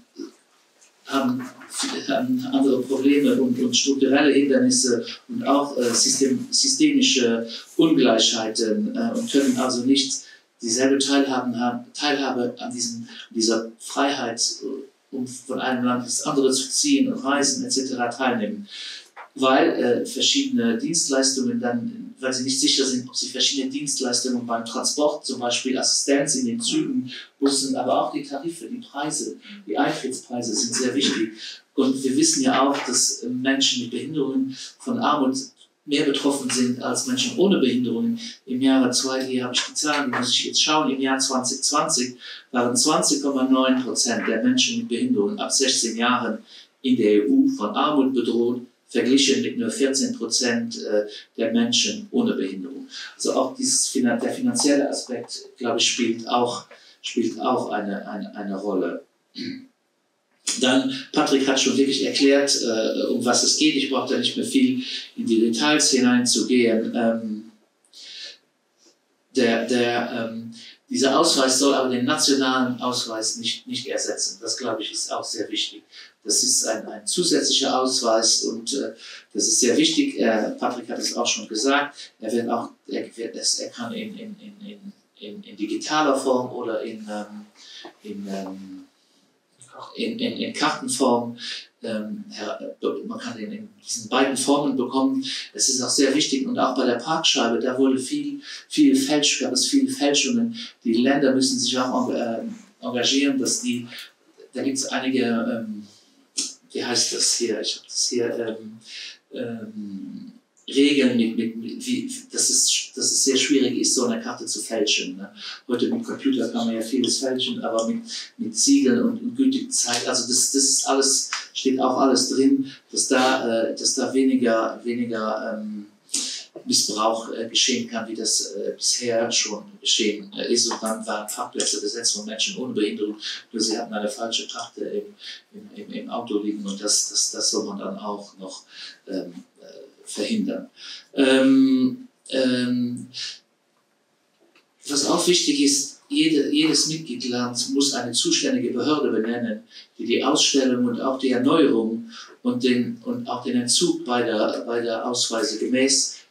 haben, haben andere Probleme und, und strukturelle Hindernisse und auch äh, system, systemische Ungleichheiten äh, und können also nicht dieselbe Teilhabe, haben, Teilhabe an diesem, dieser Freiheit, um von einem Land ins andere zu ziehen und reisen et cetera teilnehmen, weil äh, verschiedene Dienstleistungen dann, weil sie nicht sicher sind, ob sie verschiedene Dienstleistungen beim Transport, zum Beispiel Assistenz in den Zügen, Bussen, aber auch die Tarife, die Preise, die Eintrittspreise sind sehr wichtig. Und wir wissen ja auch, dass Menschen mit Behinderungen von Armut mehr betroffen sind als Menschen ohne Behinderungen. Im Jahre zwei, hier habe ich die Zahlen, die muss ich jetzt schauen, im Jahr zwanzig zwanzig waren zwanzig Komma neun Prozent der Menschen mit Behinderungen ab sechzehn Jahren in der E U von Armut bedroht, verglichen mit nur vierzehn Prozent der Menschen ohne Behinderung. Also auch dieses, der finanzielle Aspekt, glaube ich, spielt auch, spielt auch eine, eine, eine Rolle. Dann, Patrick hat schon wirklich erklärt, äh, um was es geht. Ich brauche da nicht mehr viel in die Details hineinzugehen. Ähm, der, der, ähm, dieser Ausweis soll aber den nationalen Ausweis nicht, nicht ersetzen. Das, glaube ich, ist auch sehr wichtig. Das ist ein, ein zusätzlicher Ausweis und äh, das ist sehr wichtig. Äh, Patrick hat es auch schon gesagt. Er, wird auch, er, wird es, er kann in, in, in, in, in digitaler Form oder in, ähm, in ähm, In, in, in Kartenform, ähm, man kann den in diesen beiden Formen bekommen. Es ist auch sehr wichtig und auch bei der Parkscheibe, da wurde viel, viel Fälsch, gab es viele Fälschungen. Die Länder müssen sich auch äh, engagieren, dass die, da gibt es einige, ähm, wie heißt das hier, ich habe das hier, ähm, ähm, Regeln, mit, mit, mit, wie, dass, es, dass es sehr schwierig ist, so eine Karte zu fälschen. Ne? Heute mit Computer kann man ja vieles fälschen, aber mit, mit Siegeln und, und gültigen Zeit, also das, das ist alles, steht auch alles drin, dass da, äh, dass da weniger, weniger ähm, Missbrauch äh, geschehen kann, wie das äh, bisher schon geschehen äh, ist. Und dann waren Parkplätze besetzt von Menschen ohne Behinderung, nur sie hatten eine falsche Karte im, im, im, im Auto liegen und das, das, das soll man dann auch noch ähm, verhindern. Ähm, ähm, was auch wichtig ist, jede, jedes Mitgliedsland muss eine zuständige Behörde benennen, die die Ausstellung und auch die Erneuerung und, den, und auch den Entzug beider, beider Ausweise gemäß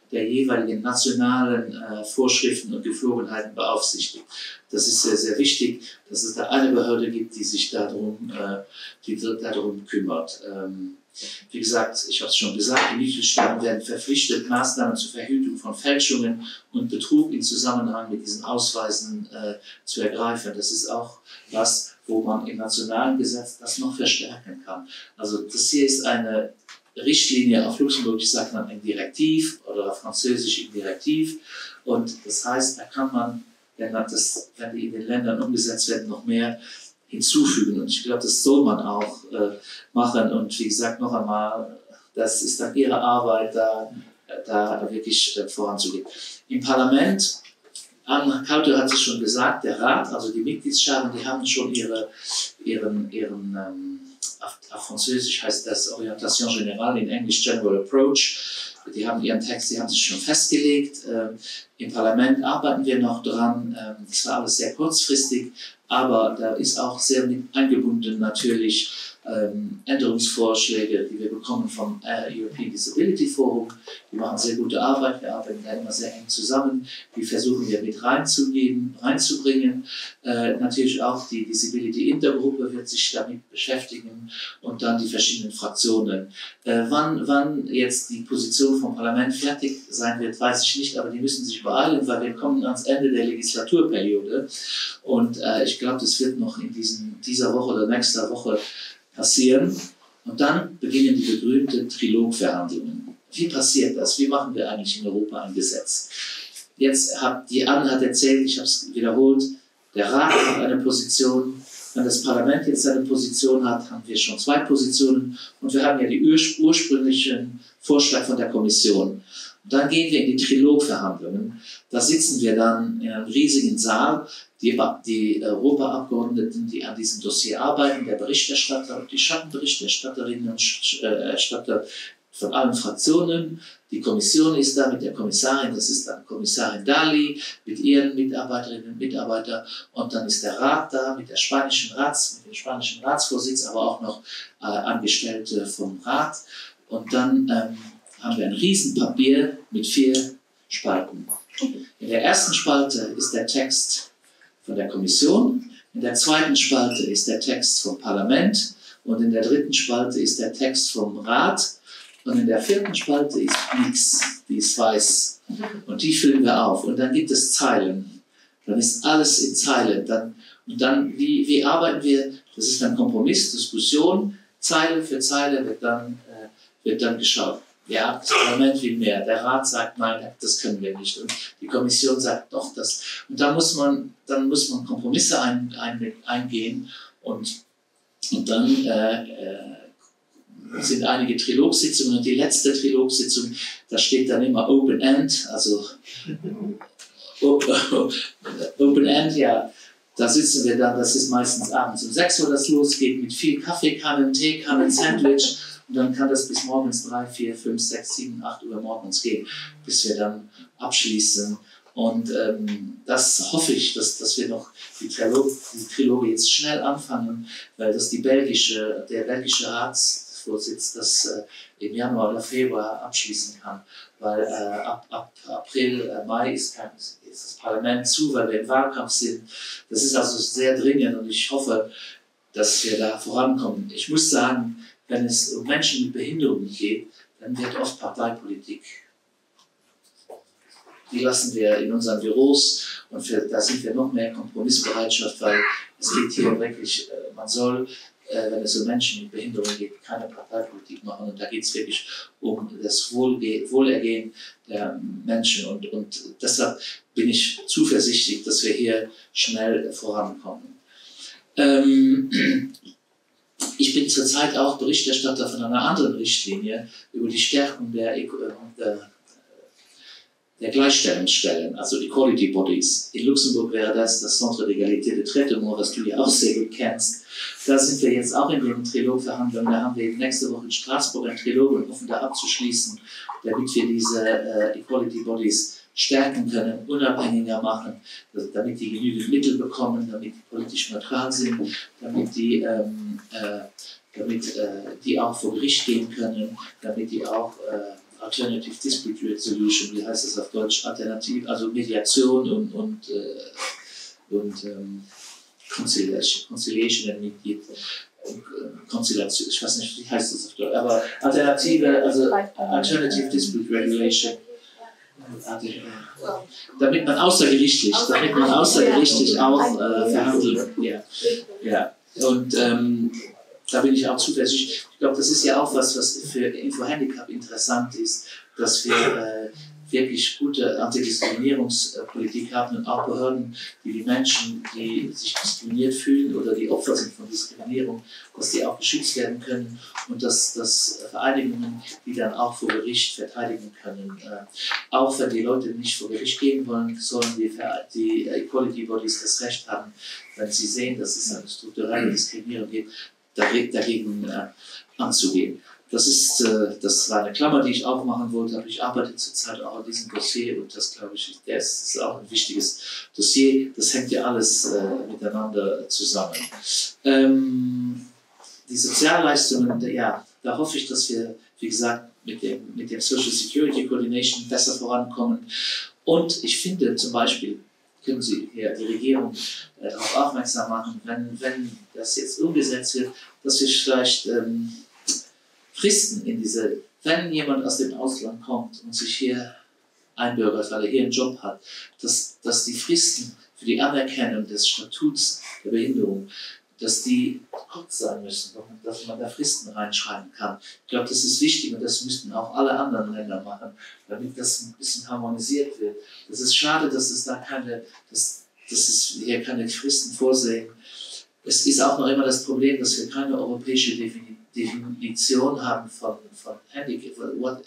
der jeweiligen nationalen äh, Vorschriften und Geflogenheiten beaufsichtigt. Das ist sehr, sehr wichtig, dass es da eine Behörde gibt, die sich darum, äh, die darum kümmert. Ähm, wie gesagt, ich habe es schon gesagt, die Mitgliedstaaten werden verpflichtet, Maßnahmen zur Verhütung von Fälschungen und Betrug in Zusammenhang mit diesen Ausweisen äh, zu ergreifen. Das ist auch was, wo man im nationalen Gesetz das noch verstärken kann. Also das hier ist eine Richtlinie auf Luxemburgisch, sagt man ein Direktiv oder auf Französisch ein Direktiv. Und das heißt, da kann man, wenn, man das, wenn die in den Ländern umgesetzt werden, noch mehr hinzufügen. Und ich glaube, das soll man auch äh, machen. Und wie gesagt, noch einmal, das ist dann Ihre Arbeit, da, da wirklich äh, voranzugehen. Im Parlament, Anne Kauter hat es schon gesagt, der Rat, also die Mitgliedstaaten, die haben schon ihre, ihren, ihren ähm, auf, auf Französisch heißt das Orientation Générale, in Englisch General Approach. Die haben ihren Text, die haben sich schon festgelegt. Ähm, Im Parlament arbeiten wir noch dran. Ähm, das war alles sehr kurzfristig, aber da ist auch sehr mit eingebunden natürlich ähm, Änderungsvorschläge, die wir bekommen vom äh, European Disability Forum. Die machen sehr gute Arbeit, wir arbeiten da immer sehr eng zusammen. Die versuchen wir mit reinzugeben, reinzubringen. Äh, natürlich auch die Disability Intergruppe wird sich damit beschäftigen und dann die verschiedenen Fraktionen. Äh, wann, wann jetzt die Position vom Parlament fertig sein wird, weiß ich nicht, aber die müssen sich beeilen, weil wir kommen ans Ende der Legislaturperiode und äh, ich glaube, das wird noch in diesen, dieser Woche oder nächster Woche passieren. Und dann beginnen die berühmten Trilogverhandlungen. Wie passiert das? Wie machen wir eigentlich in Europa ein Gesetz? Jetzt hat die Anne hat erzählt, ich habe es wiederholt, der Rat hat eine Position, wenn das Parlament jetzt eine Position hat, haben wir schon zwei Positionen und wir haben ja die ur ursprünglichen Vorschlag von der Kommission. Und dann gehen wir in die Trilogverhandlungen. Da sitzen wir dann in einem riesigen Saal. Die, die Europaabgeordneten, die an diesem Dossier arbeiten, der Berichterstatter und die Schattenberichterstatterinnen und Erstatter von allen Fraktionen. Die Kommission ist da mit der Kommissarin, das ist dann Kommissarin Dalli, mit ihren Mitarbeiterinnen und Mitarbeitern. Und dann ist der Rat da mit der spanischen Rats, mit dem spanischen Ratsvorsitz, aber auch noch äh, Angestellte vom Rat. Und dann ähm, haben wir ein Riesenpapier mit vier Spalten. In der ersten Spalte ist der Text von der Kommission, in der zweiten Spalte ist der Text vom Parlament und in der dritten Spalte ist der Text vom Rat und in der vierten Spalte ist nichts, die ist weiß und die füllen wir auf und dann gibt es Zeilen, dann ist alles in Zeilen dann, und dann, wie, wie arbeiten wir, das ist dann Kompromiss, Diskussion, Zeile für Zeile wird dann, äh, wird dann geschaut. Ja, das Parlament will mehr. Der Rat sagt, nein, das können wir nicht. Und die Kommission sagt, doch, das. Und da muss man, dann muss man Kompromisse ein, ein, eingehen. Und, und dann äh, äh, sind einige Trilogsitzungen. Und die letzte Trilogsitzung, da steht dann immer Open End, also Open End, ja. Da sitzen wir dann, das ist meistens abends um sechs Uhr, das losgeht, mit viel Kaffeekannen, Teekannen, Sandwich. Und dann kann das bis morgens drei, vier, fünf, sechs, sieben, acht Uhr morgens gehen, bis wir dann abschließen. Und ähm, das hoffe ich, dass, dass wir noch die Triloge, die Triloge jetzt schnell anfangen, weil das die belgische, der belgische Ratsvorsitz das äh, im Januar oder Februar abschließen kann. Weil äh, ab, ab April, äh, Mai ist, kein, ist das Parlament zu, weil wir im Wahlkampf sind. Das ist also sehr dringend und ich hoffe, dass wir da vorankommen. Ich muss sagen, wenn es um Menschen mit Behinderungen geht, dann wird oft Parteipolitik. Die lassen wir in unseren Büros und für, da sind wir noch mehr Kompromissbereitschaft, weil es geht hier wirklich, äh, man soll, äh, wenn es um Menschen mit Behinderungen geht, keine Parteipolitik machen. Und da geht es wirklich um das Wohlge Wohlergehen der Menschen. Und, und deshalb bin ich zuversichtlich, dass wir hier schnell vorankommen. Ähm, Ich bin zurzeit auch Berichterstatter von einer anderen Richtlinie über die Stärkung der, der, der Gleichstellungsstellen, also Equality Bodies. In Luxemburg wäre das das Centre d'Égalité de Traitement, was du ja auch sehr gut kennst. Da sind wir jetzt auch in den Trilogverhandlungen. Da haben wir nächste Woche in Straßburg ein Trilog und hoffen da abzuschließen, damit wir diese äh, Equality Bodies stärken können, unabhängiger machen, damit die genügend Mittel bekommen, damit die politisch neutral sind, damit die, ähm, äh, damit, äh, die auch vor Gericht gehen können, damit die auch äh, Alternative Dispute Resolution, wie heißt das auf Deutsch? Alternativ, also Mediation und, und, äh, und ähm, Conciliation, Conciliation and Mediation. Konstellation, ich weiß nicht, wie heißt das auf Deutsch, aber Alternative, also Alternative Dispute Regulation, damit man außergerichtlich, damit man außergerichtlich auch äh, verhandeln. Ja. Ja. Und ähm, da bin ich auch zuversichtlich. Ich glaube, das ist ja auch was, was für Info-Handicap interessant ist, dass wir äh, wirklich gute Antidiskriminierungspolitik haben und auch Behörden, die die Menschen, die sich diskriminiert fühlen oder die Opfer sind von Diskriminierung, dass die auch geschützt werden können und dass, dass Vereinigungen, die dann auch vor Gericht verteidigen können. Äh, auch wenn die Leute nicht vor Gericht gehen wollen, sollen die, die Equality Bodies das Recht haben, wenn sie sehen, dass es eine strukturelle Diskriminierung gibt, dagegen äh, anzugehen. Das ist, äh, das war eine Klammer, die ich aufmachen wollte, aber ich arbeite zurzeit auch an diesem Dossier und das, glaube ich, das ist auch ein wichtiges Dossier. Das hängt ja alles äh, miteinander zusammen. Ähm, die Sozialleistungen, ja, da hoffe ich, dass wir, wie gesagt, mit dem, mit dem Social Security Coordination besser vorankommen. Und ich finde zum Beispiel, können Sie hier die Regierung äh, darauf aufmerksam machen, wenn, wenn das jetzt umgesetzt wird, dass wir vielleicht ähm, Fristen in diese, wenn jemand aus dem Ausland kommt und sich hier einbürgert, weil er hier einen Job hat, dass, dass die Fristen für die Anerkennung des Statuts der Behinderung, dass die kurz sein müssen, dass man da Fristen reinschreiben kann. Ich glaube, das ist wichtig und das müssten auch alle anderen Länder machen, damit das ein bisschen harmonisiert wird. Das ist schade, dass es da keine, dass, dass es hier keine Fristen vorsehen. Es ist auch noch immer das Problem, dass wir keine europäische Definition Definition haben von, von Handicap, von,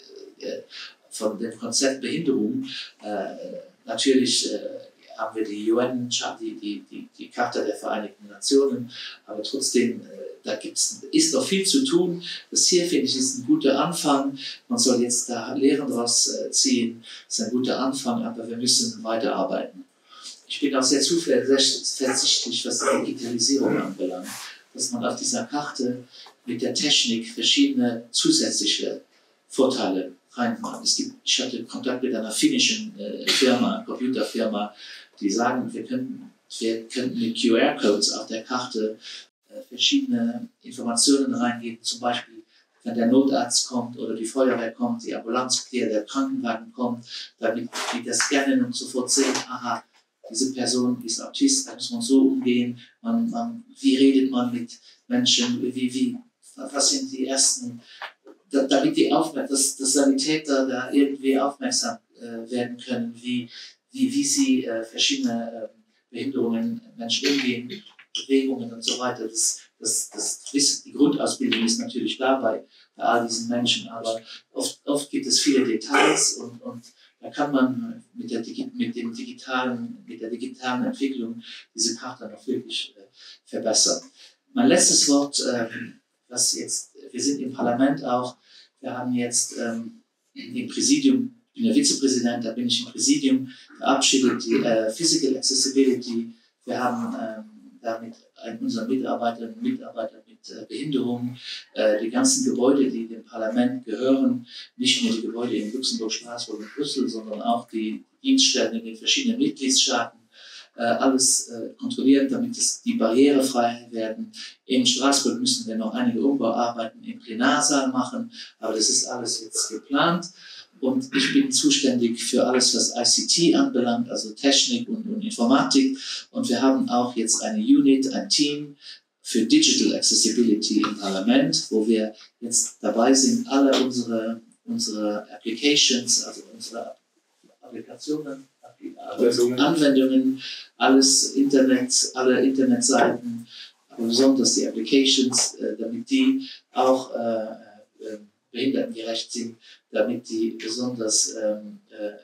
von dem Konzept Behinderung. Äh, natürlich äh, haben wir die U N, die, die, die, die Charta der Vereinigten Nationen, aber trotzdem, äh, da gibt's, ist noch viel zu tun. Das hier, finde ich, ist ein guter Anfang. Man soll jetzt da Lehren daraus äh, ziehen. Das ist ein guter Anfang, aber wir müssen weiterarbeiten. Ich bin auch sehr zuversichtlich, was die Digitalisierung anbelangt, dass man auf dieser Karte mit der Technik verschiedene zusätzliche Vorteile reinmacht. Es gibt, ich hatte Kontakt mit einer finnischen äh, Firma, Computerfirma, die sagen, wir könnten, wir könnten mit Q R-Codes auf der Karte äh, verschiedene Informationen reingeben, zum Beispiel, wenn der Notarzt kommt oder die Feuerwehr kommt, die Ambulanz, der Krankenwagen kommt, damit die das scannen und sofort sehen, aha, diese Person ist Autist, da muss man so umgehen, man, man, wie redet man mit Menschen, wie, wie, was sind die ersten, da, damit die aufmerksam, dass, dass Sanitäter da irgendwie aufmerksam äh, werden können, wie, wie, wie sie äh, verschiedene äh, Behinderungen Menschen umgehen, Bewegungen und so weiter. Das, das, das, die Grundausbildung ist natürlich dabei bei all diesen Menschen, aber oft, oft gibt es viele Details und, und da kann man mit der, mit, dem digitalen, mit der digitalen Entwicklung diese Karte noch wirklich äh, verbessern. Mein letztes Wort, ähm, was jetzt, wir sind im Parlament auch, wir haben jetzt ähm, im Präsidium, ich bin der Vizepräsident, da bin ich im Präsidium, verabschiedet die äh, Physical Accessibility. Wir haben ähm, damit unseren Mitarbeiterinnen und Mitarbeitern mit äh, Behinderung äh, die ganzen Gebäude, die dem Parlament gehören, nicht nur die Gebäude in Luxemburg, Straßburg und Brüssel, sondern auch die Dienststellen in den verschiedenen Mitgliedstaaten, äh, alles äh, kontrollieren, damit es die barrierefrei werden. In Straßburg müssen wir noch einige Umbauarbeiten im Plenarsaal machen, aber das ist alles jetzt geplant. Und ich bin zuständig für alles, was I C T anbelangt, also Technik und, und Informatik. Und wir haben auch jetzt eine Unit, ein Team für Digital Accessibility im Parlament, wo wir jetzt dabei sind, alle unsere, unsere Applications, also unsere Applikationen, Anwendungen. Anwendungen, alles Internet, alle Internetseiten, aber besonders die Applications, äh, damit die auch äh, äh, behindertengerecht sind, damit die besonders ähm,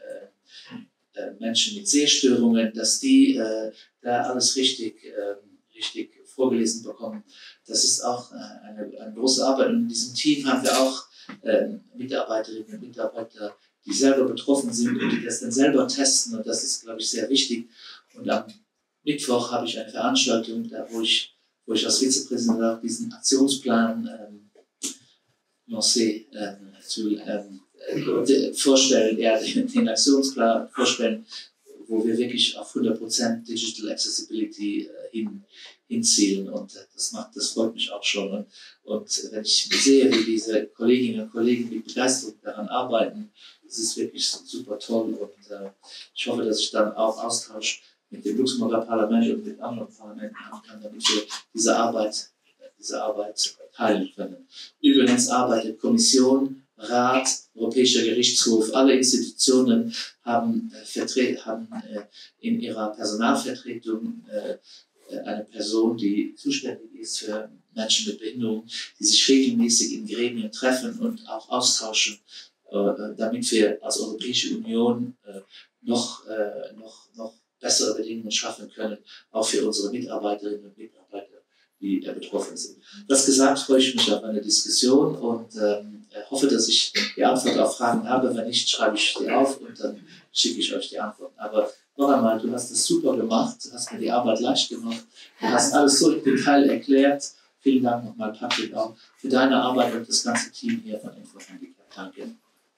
äh, äh, Menschen mit Sehstörungen, dass die äh, da alles richtig, äh, richtig vorgelesen bekommen. Das ist auch äh, eine, eine große Arbeit. Und in diesem Team haben wir auch äh, Mitarbeiterinnen und Mitarbeiter, die selber betroffen sind und die das dann selber testen. Und das ist, glaube ich, sehr wichtig. Und am Mittwoch habe ich eine Veranstaltung, da, wo, ich, wo ich als Vizepräsident auch diesen Aktionsplan ähm, lancé, ähm, zu, ähm, äh, vorstellen, ja, den, den Aktionsplan vorstellen, wo wir wirklich auf hundert Prozent Digital Accessibility äh, hin, hinzielen. Und äh, das macht, das freut mich auch schon. Und, und wenn ich sehe, wie diese Kolleginnen und Kollegen mit Begeisterung daran arbeiten, das ist wirklich super toll. Und äh, ich hoffe, dass ich dann auch Austausch mit dem Luxemburger Parlament und mit anderen Parlamenten haben kann, damit wir diese Arbeit, diese Arbeit teilen können. Übrigens arbeitet Kommission, Rat, Europäischer Gerichtshof, alle Institutionen haben, äh, vertre- haben äh, in ihrer Personalvertretung äh, eine Person, die zuständig ist für Menschen mit Behinderung, die sich regelmäßig in Gremien treffen und auch austauschen, äh, damit wir als Europäische Union äh, noch, äh, noch, noch bessere Bedingungen schaffen können, auch für unsere Mitarbeiterinnen und Mitarbeiter, die äh, betroffen sind. Das gesagt, freue ich mich auf eine Diskussion und ähm, hoffe, dass ich die Antwort auf Fragen habe. Wenn nicht, schreibe ich die auf und dann schicke ich euch die Antworten. Aber noch einmal, du hast es super gemacht, du hast mir die Arbeit leicht gemacht, du hast alles so im Detail erklärt. Vielen Dank nochmal, Patrick, auch für deine Arbeit und das ganze Team hier von Info-Handicap. Danke.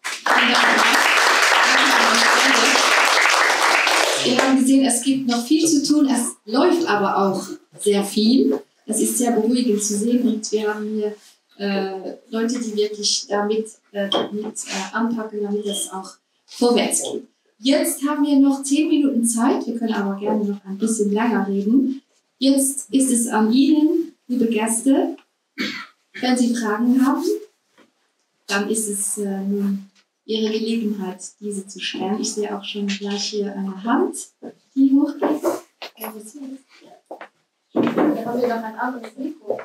Wir haben gesehen, es gibt noch viel zu tun, es läuft aber auch sehr viel. Das ist sehr beruhigend zu sehen und wir haben hier äh, Leute, die wirklich damit äh, mit, äh, anpacken, damit es auch vorwärts geht. Jetzt haben wir noch zehn Minuten Zeit, wir können aber gerne noch ein bisschen länger reden. Jetzt ist es an Ihnen, liebe Gäste, wenn Sie Fragen haben, dann ist es äh, nun Ihre Gelegenheit, diese zu stellen. Ich sehe auch schon gleich hier eine Hand, die hochgeht. Ja, was ist das? Da haben wir noch ein anderes Mikro.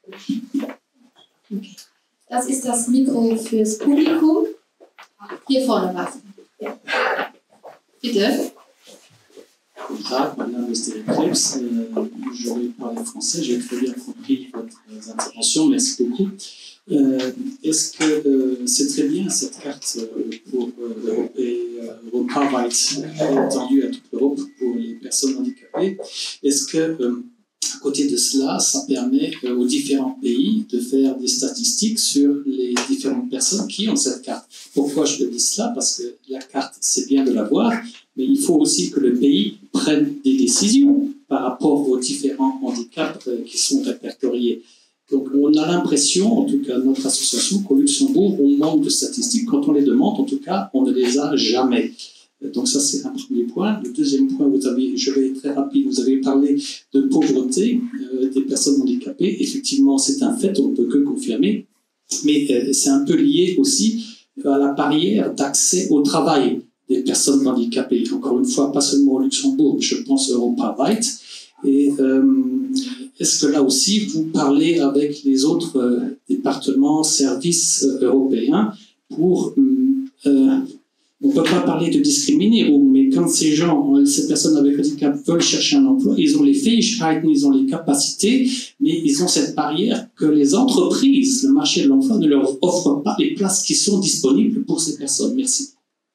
Okay. Das ist das Mikro fürs Publikum. Hier vorne was. Ja. Bitte. Guten Tag, mein Name ist Eric Krebs. Euh, je vais parler français, j'ai très bien compris votre intervention, merci beaucoup. Euh, Est-ce que euh, c'est très bien cette carte euh, pour euh, Europa Right étendue à toute l'Europe pour les personnes handicapées? Est-ce que euh, à côté de cela, ça permet euh, aux différents pays de faire des statistiques sur les différentes personnes qui ont cette carte? Pourquoi je te dis cela? Parce que la carte, c'est bien de l'avoir, mais il faut aussi que le pays prenne des décisions par rapport aux différents handicaps euh, qui sont répertoriés. Donc on a l'impression, en tout cas notre association, qu'au Luxembourg, on manque de statistiques. Quand on les demande, en tout cas, on ne les a jamais. Donc ça, c'est un premier point. Le deuxième point, vous avez, je vais être très rapide, vous avez parlé de pauvreté euh, des personnes handicapées. Effectivement, c'est un fait, on ne peut que confirmer. Mais euh, c'est un peu lié aussi à la barrière d'accès au travail des personnes handicapées. Encore une fois, pas seulement au Luxembourg, je pense Europa Right. Et euh, est-ce que là aussi, vous parlez avec les autres euh, départements, services euh, européens pour... Euh, on ne peut pas parler de discriminer, mais quand ces gens, ces personnes avec handicap veulent chercher un emploi, ils ont les Fähigkeiten, ils ont les capacités, mais ils ont cette barrière que les entreprises, le marché de l'emploi ne leur offre pas les places qui sont disponibles pour ces personnes. Merci.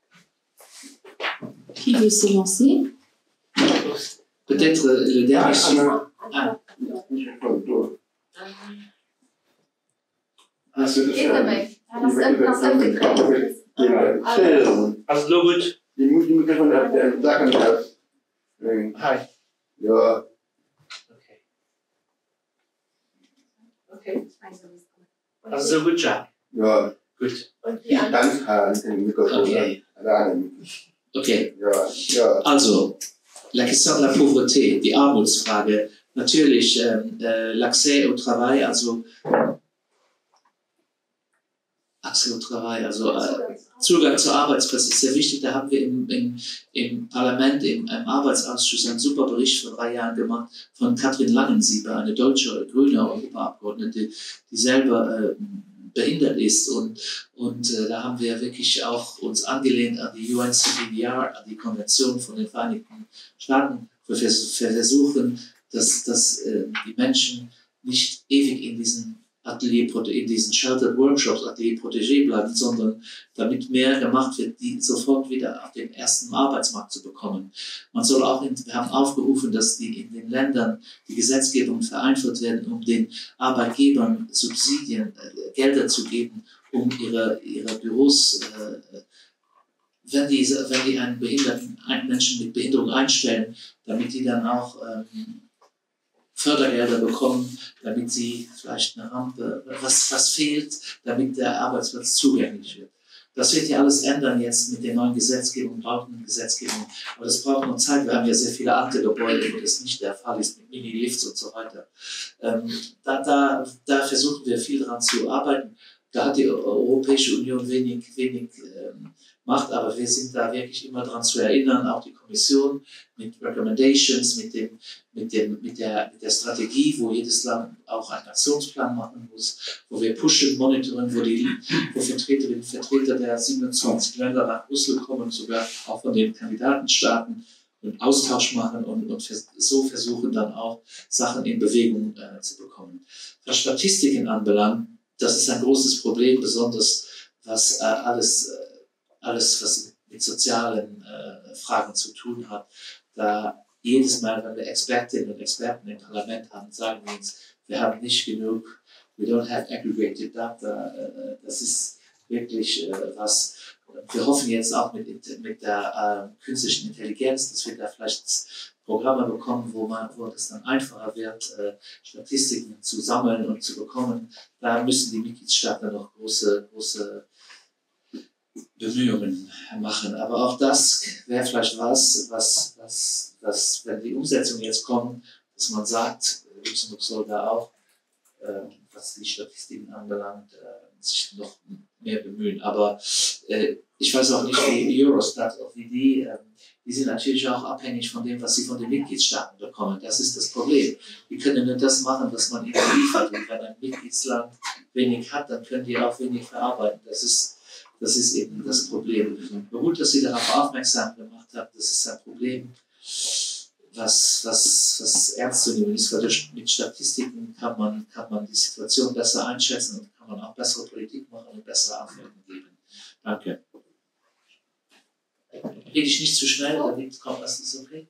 Qui veut se lancer? Peut-être euh, le dernier chiffre. Ah. Also so gut. Die moet die moeten van de zaken uit. Hi. Ja. Okay. Okay. Also so gut, Jack. Ja. Gut. Die ganz hart in Mikrofon. Okay. Okay. Ja. Ja. Also, la question de la pauvreté, die Armutsfrage. Natürlich, ähm, äh, l'accès au travail, also Accès au travail, also äh, Zugang zur Arbeitsplätze ist sehr wichtig. Da haben wir im, im, im Parlament, im, im Arbeitsausschuss einen super Bericht vor drei Jahren gemacht von Katrin Langensieber, eine deutsche grüne Europaabgeordnete, die selber äh, behindert ist. Und, und äh, da haben wir wirklich auch uns angelehnt an die U N C P D R, an die Konvention von den Vereinigten Staaten, für versuchen, dass, dass äh, die Menschen nicht ewig in diesen Atelier, in diesen Sheltered Workshops, Atelier Protégé bleiben, sondern damit mehr gemacht wird, die sofort wieder auf den ersten Arbeitsmarkt zu bekommen. Man soll auch, in, wir haben aufgerufen, dass die in den Ländern die Gesetzgebung vereinfacht werden, um den Arbeitgebern Subsidien, äh, Gelder zu geben, um ihre, ihre Büros, äh, wenn, die, wenn die einen Behinderten, einen Menschen mit Behinderung einstellen, damit die dann auch ähm, Fördergelder bekommen, damit sie vielleicht eine Rampe, was, was fehlt, damit der Arbeitsplatz zugänglich wird. Das wird ja alles ändern jetzt mit der neuen Gesetzgebung, lauten Gesetzgebung. Aber das braucht noch Zeit. Wir haben ja sehr viele alte Gebäude, wo das nicht der Fall ist, mit Mini-Lifts und so weiter. Ähm, da, da, da versuchen wir viel dran zu arbeiten. Da hat die Europäische Union wenig, wenig ähm, Macht, aber wir sind da wirklich immer dran zu erinnern, auch die Kommission mit Recommendations, mit, dem, mit, dem, mit, der, mit der Strategie, wo jedes Land auch einen Aktionsplan machen muss, wo wir pushen, monitoren, wo die wo Vertreterinnen und Vertreter der siebenundzwanzig Länder nach Brüssel kommen, sogar auch von den Kandidatenstaaten und Austausch machen und, und so versuchen dann auch Sachen in Bewegung äh, zu bekommen. Was Statistiken anbelangt, das ist ein großes Problem, besonders was äh, alles, äh, alles, was mit sozialen äh, Fragen zu tun hat. Da jedes Mal, wenn wir Expertinnen und Experten im Parlament haben, sagen wir uns, wir haben nicht genug, we don't have aggregated data. Äh, das ist wirklich äh, was. Wir hoffen jetzt auch mit, mit der äh, künstlichen Intelligenz, dass wir da vielleicht Programme bekommen, wo, man, wo es dann einfacher wird, äh, Statistiken zu sammeln und zu bekommen. Da müssen die Mitgliedstaaten noch große, große Bemühungen machen. Aber auch das wäre vielleicht was, was, was, was, wenn die Umsetzung jetzt kommt, dass man sagt, Luxemburg soll da auch, äh, was die Statistiken anbelangt, äh, sich noch mehr bemühen. Aber äh, ich weiß auch nicht, wie Eurostat, auch wie die, äh, die sind natürlich auch abhängig von dem, was sie von den Mitgliedstaaten bekommen. Das ist das Problem. Die können nur das machen, was man ihnen liefert. Und wenn ein Mitgliedsland wenig hat, dann können die auch wenig verarbeiten. Das ist, das ist eben das Problem. Aber gut, dass Sie darauf aufmerksam gemacht haben, das ist ein Problem, was, was, was ernst zu nehmen ist. Weil mit Statistiken kann man, kann man die Situation besser einschätzen und kann man auch bessere Politik machen und bessere Antworten geben. Danke. Rede ich nicht zu schnell, damit kommt das ist okay.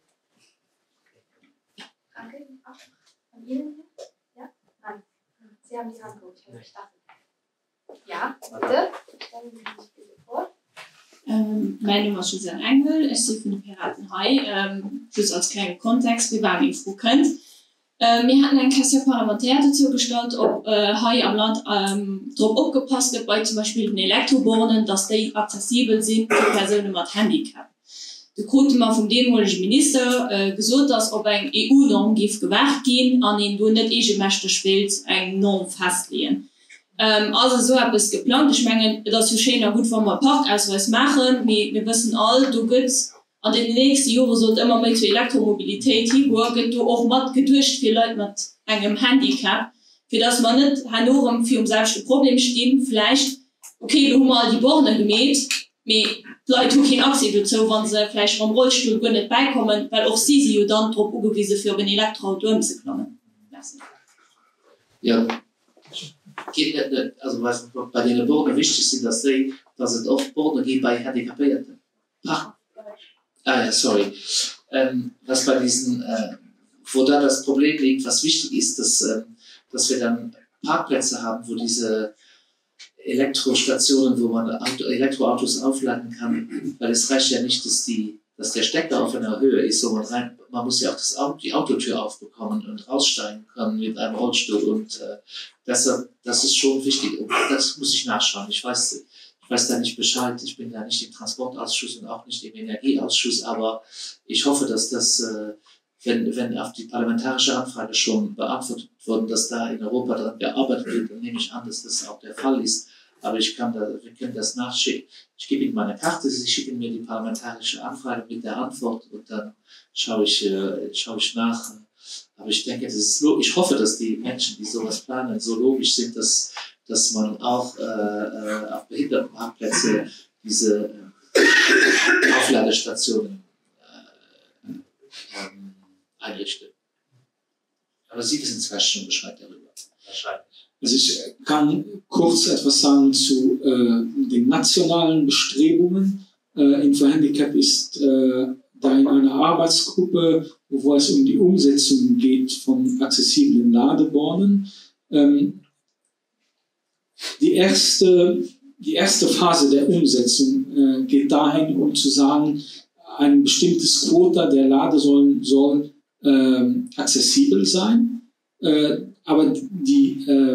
Danke. Von Ihnen? Ja? Nein. Sie haben die Hand gehoben. Ich habe gestartet. Ja, bitte. Stellen Sie sich bitte vor. Ähm, mein Name ist Susanne Engel, ich bin von den Piraten Hai. Ähm, bloß als kleinen Kontext, wir waren in Frukent. Ähm, wir hatten einen Kasten Parlamentär dazu gestellt, ob äh, Hai am Land ähm, darauf aufgepasst wird, bei zum Beispiel den Elektrobohnen, dass die accessibel sind für Personen mit Handicap. Da konnte man vom damaligen Minister äh, gesagt, dass ob eine E U-Norm gewährt gehen, an den du nicht eh mächtig willst, eine Norm festlegen. Ähm, also so habe ich es geplant. Ich meine, das ist schön, gut, wenn wir Parkausweis machen. Wir, wir wissen alle, du gibt's an den nächsten Jahren soll immer mehr zur Elektromobilität hinwirken, du auch mit geduscht für Leute mit einem Handicap, für das man nicht nur für um selbst Problem stehen. Vielleicht, okay, du hast mal die Borne gemäht, aber die Leute haben keine Aktie dazu, wenn sie vielleicht vom Rollstuhl gar nicht beikommen, weil auch sie sich dann darauf angewiesen für ein Elektroauto umzukommen. Ja. Also was bei den Bornen wichtig sind, dass, die, dass es oft Bornen gibt bei Handicapierten. Ah, ah ja, sorry. Ähm, was bei diesen, äh, wo da das Problem liegt, was wichtig ist, dass, äh, dass wir dann Parkplätze haben, wo diese Elektrostationen, wo man Auto, Elektroautos aufladen kann, weil es reicht ja nicht, dass, die, dass der Stecker auf einer Höhe ist, sondern rein, man muss ja auch das Auto, die Autotür aufbekommen und raussteigen können mit einem Rollstuhl und äh, deshalb, das ist schon wichtig. Und das muss ich nachschauen. Ich weiß, ich weiß da nicht Bescheid. Ich bin ja nicht im Transportausschuss und auch nicht im Energieausschuss, aber ich hoffe, dass das, äh, wenn, wenn auf die parlamentarische Anfrage schon beantwortet wurde, dass da in Europa daran gearbeitet wird, dann nehme ich an, dass das auch der Fall ist. Aber ich kann da, wir können das nachschicken. Ich gebe Ihnen meine Karte, Sie schicken mir die parlamentarische Anfrage mit der Antwort und dann schaue ich, äh, schaue ich nach. Aber ich denke, das ist ich hoffe, dass die Menschen, die sowas planen, so logisch sind, dass, dass man auch äh, auf Behindertenparkplätze diese äh, Aufladestationen äh, ähm, einrichtet. Aber Sie wissen vielleicht schon Bescheid darüber. Wahrscheinlich. Also ich kann kurz etwas sagen zu äh, den nationalen Bestrebungen. Äh, Infohandicap ist äh, da in einer Arbeitsgruppe, wo es um die Umsetzung geht von accessiblen Ladebornen. Ähm, die erste, die erste Phase der Umsetzung äh, geht dahin, um zu sagen, ein bestimmtes Quota der Ladesäulen soll äh, accessibel sein, äh, aber die, äh,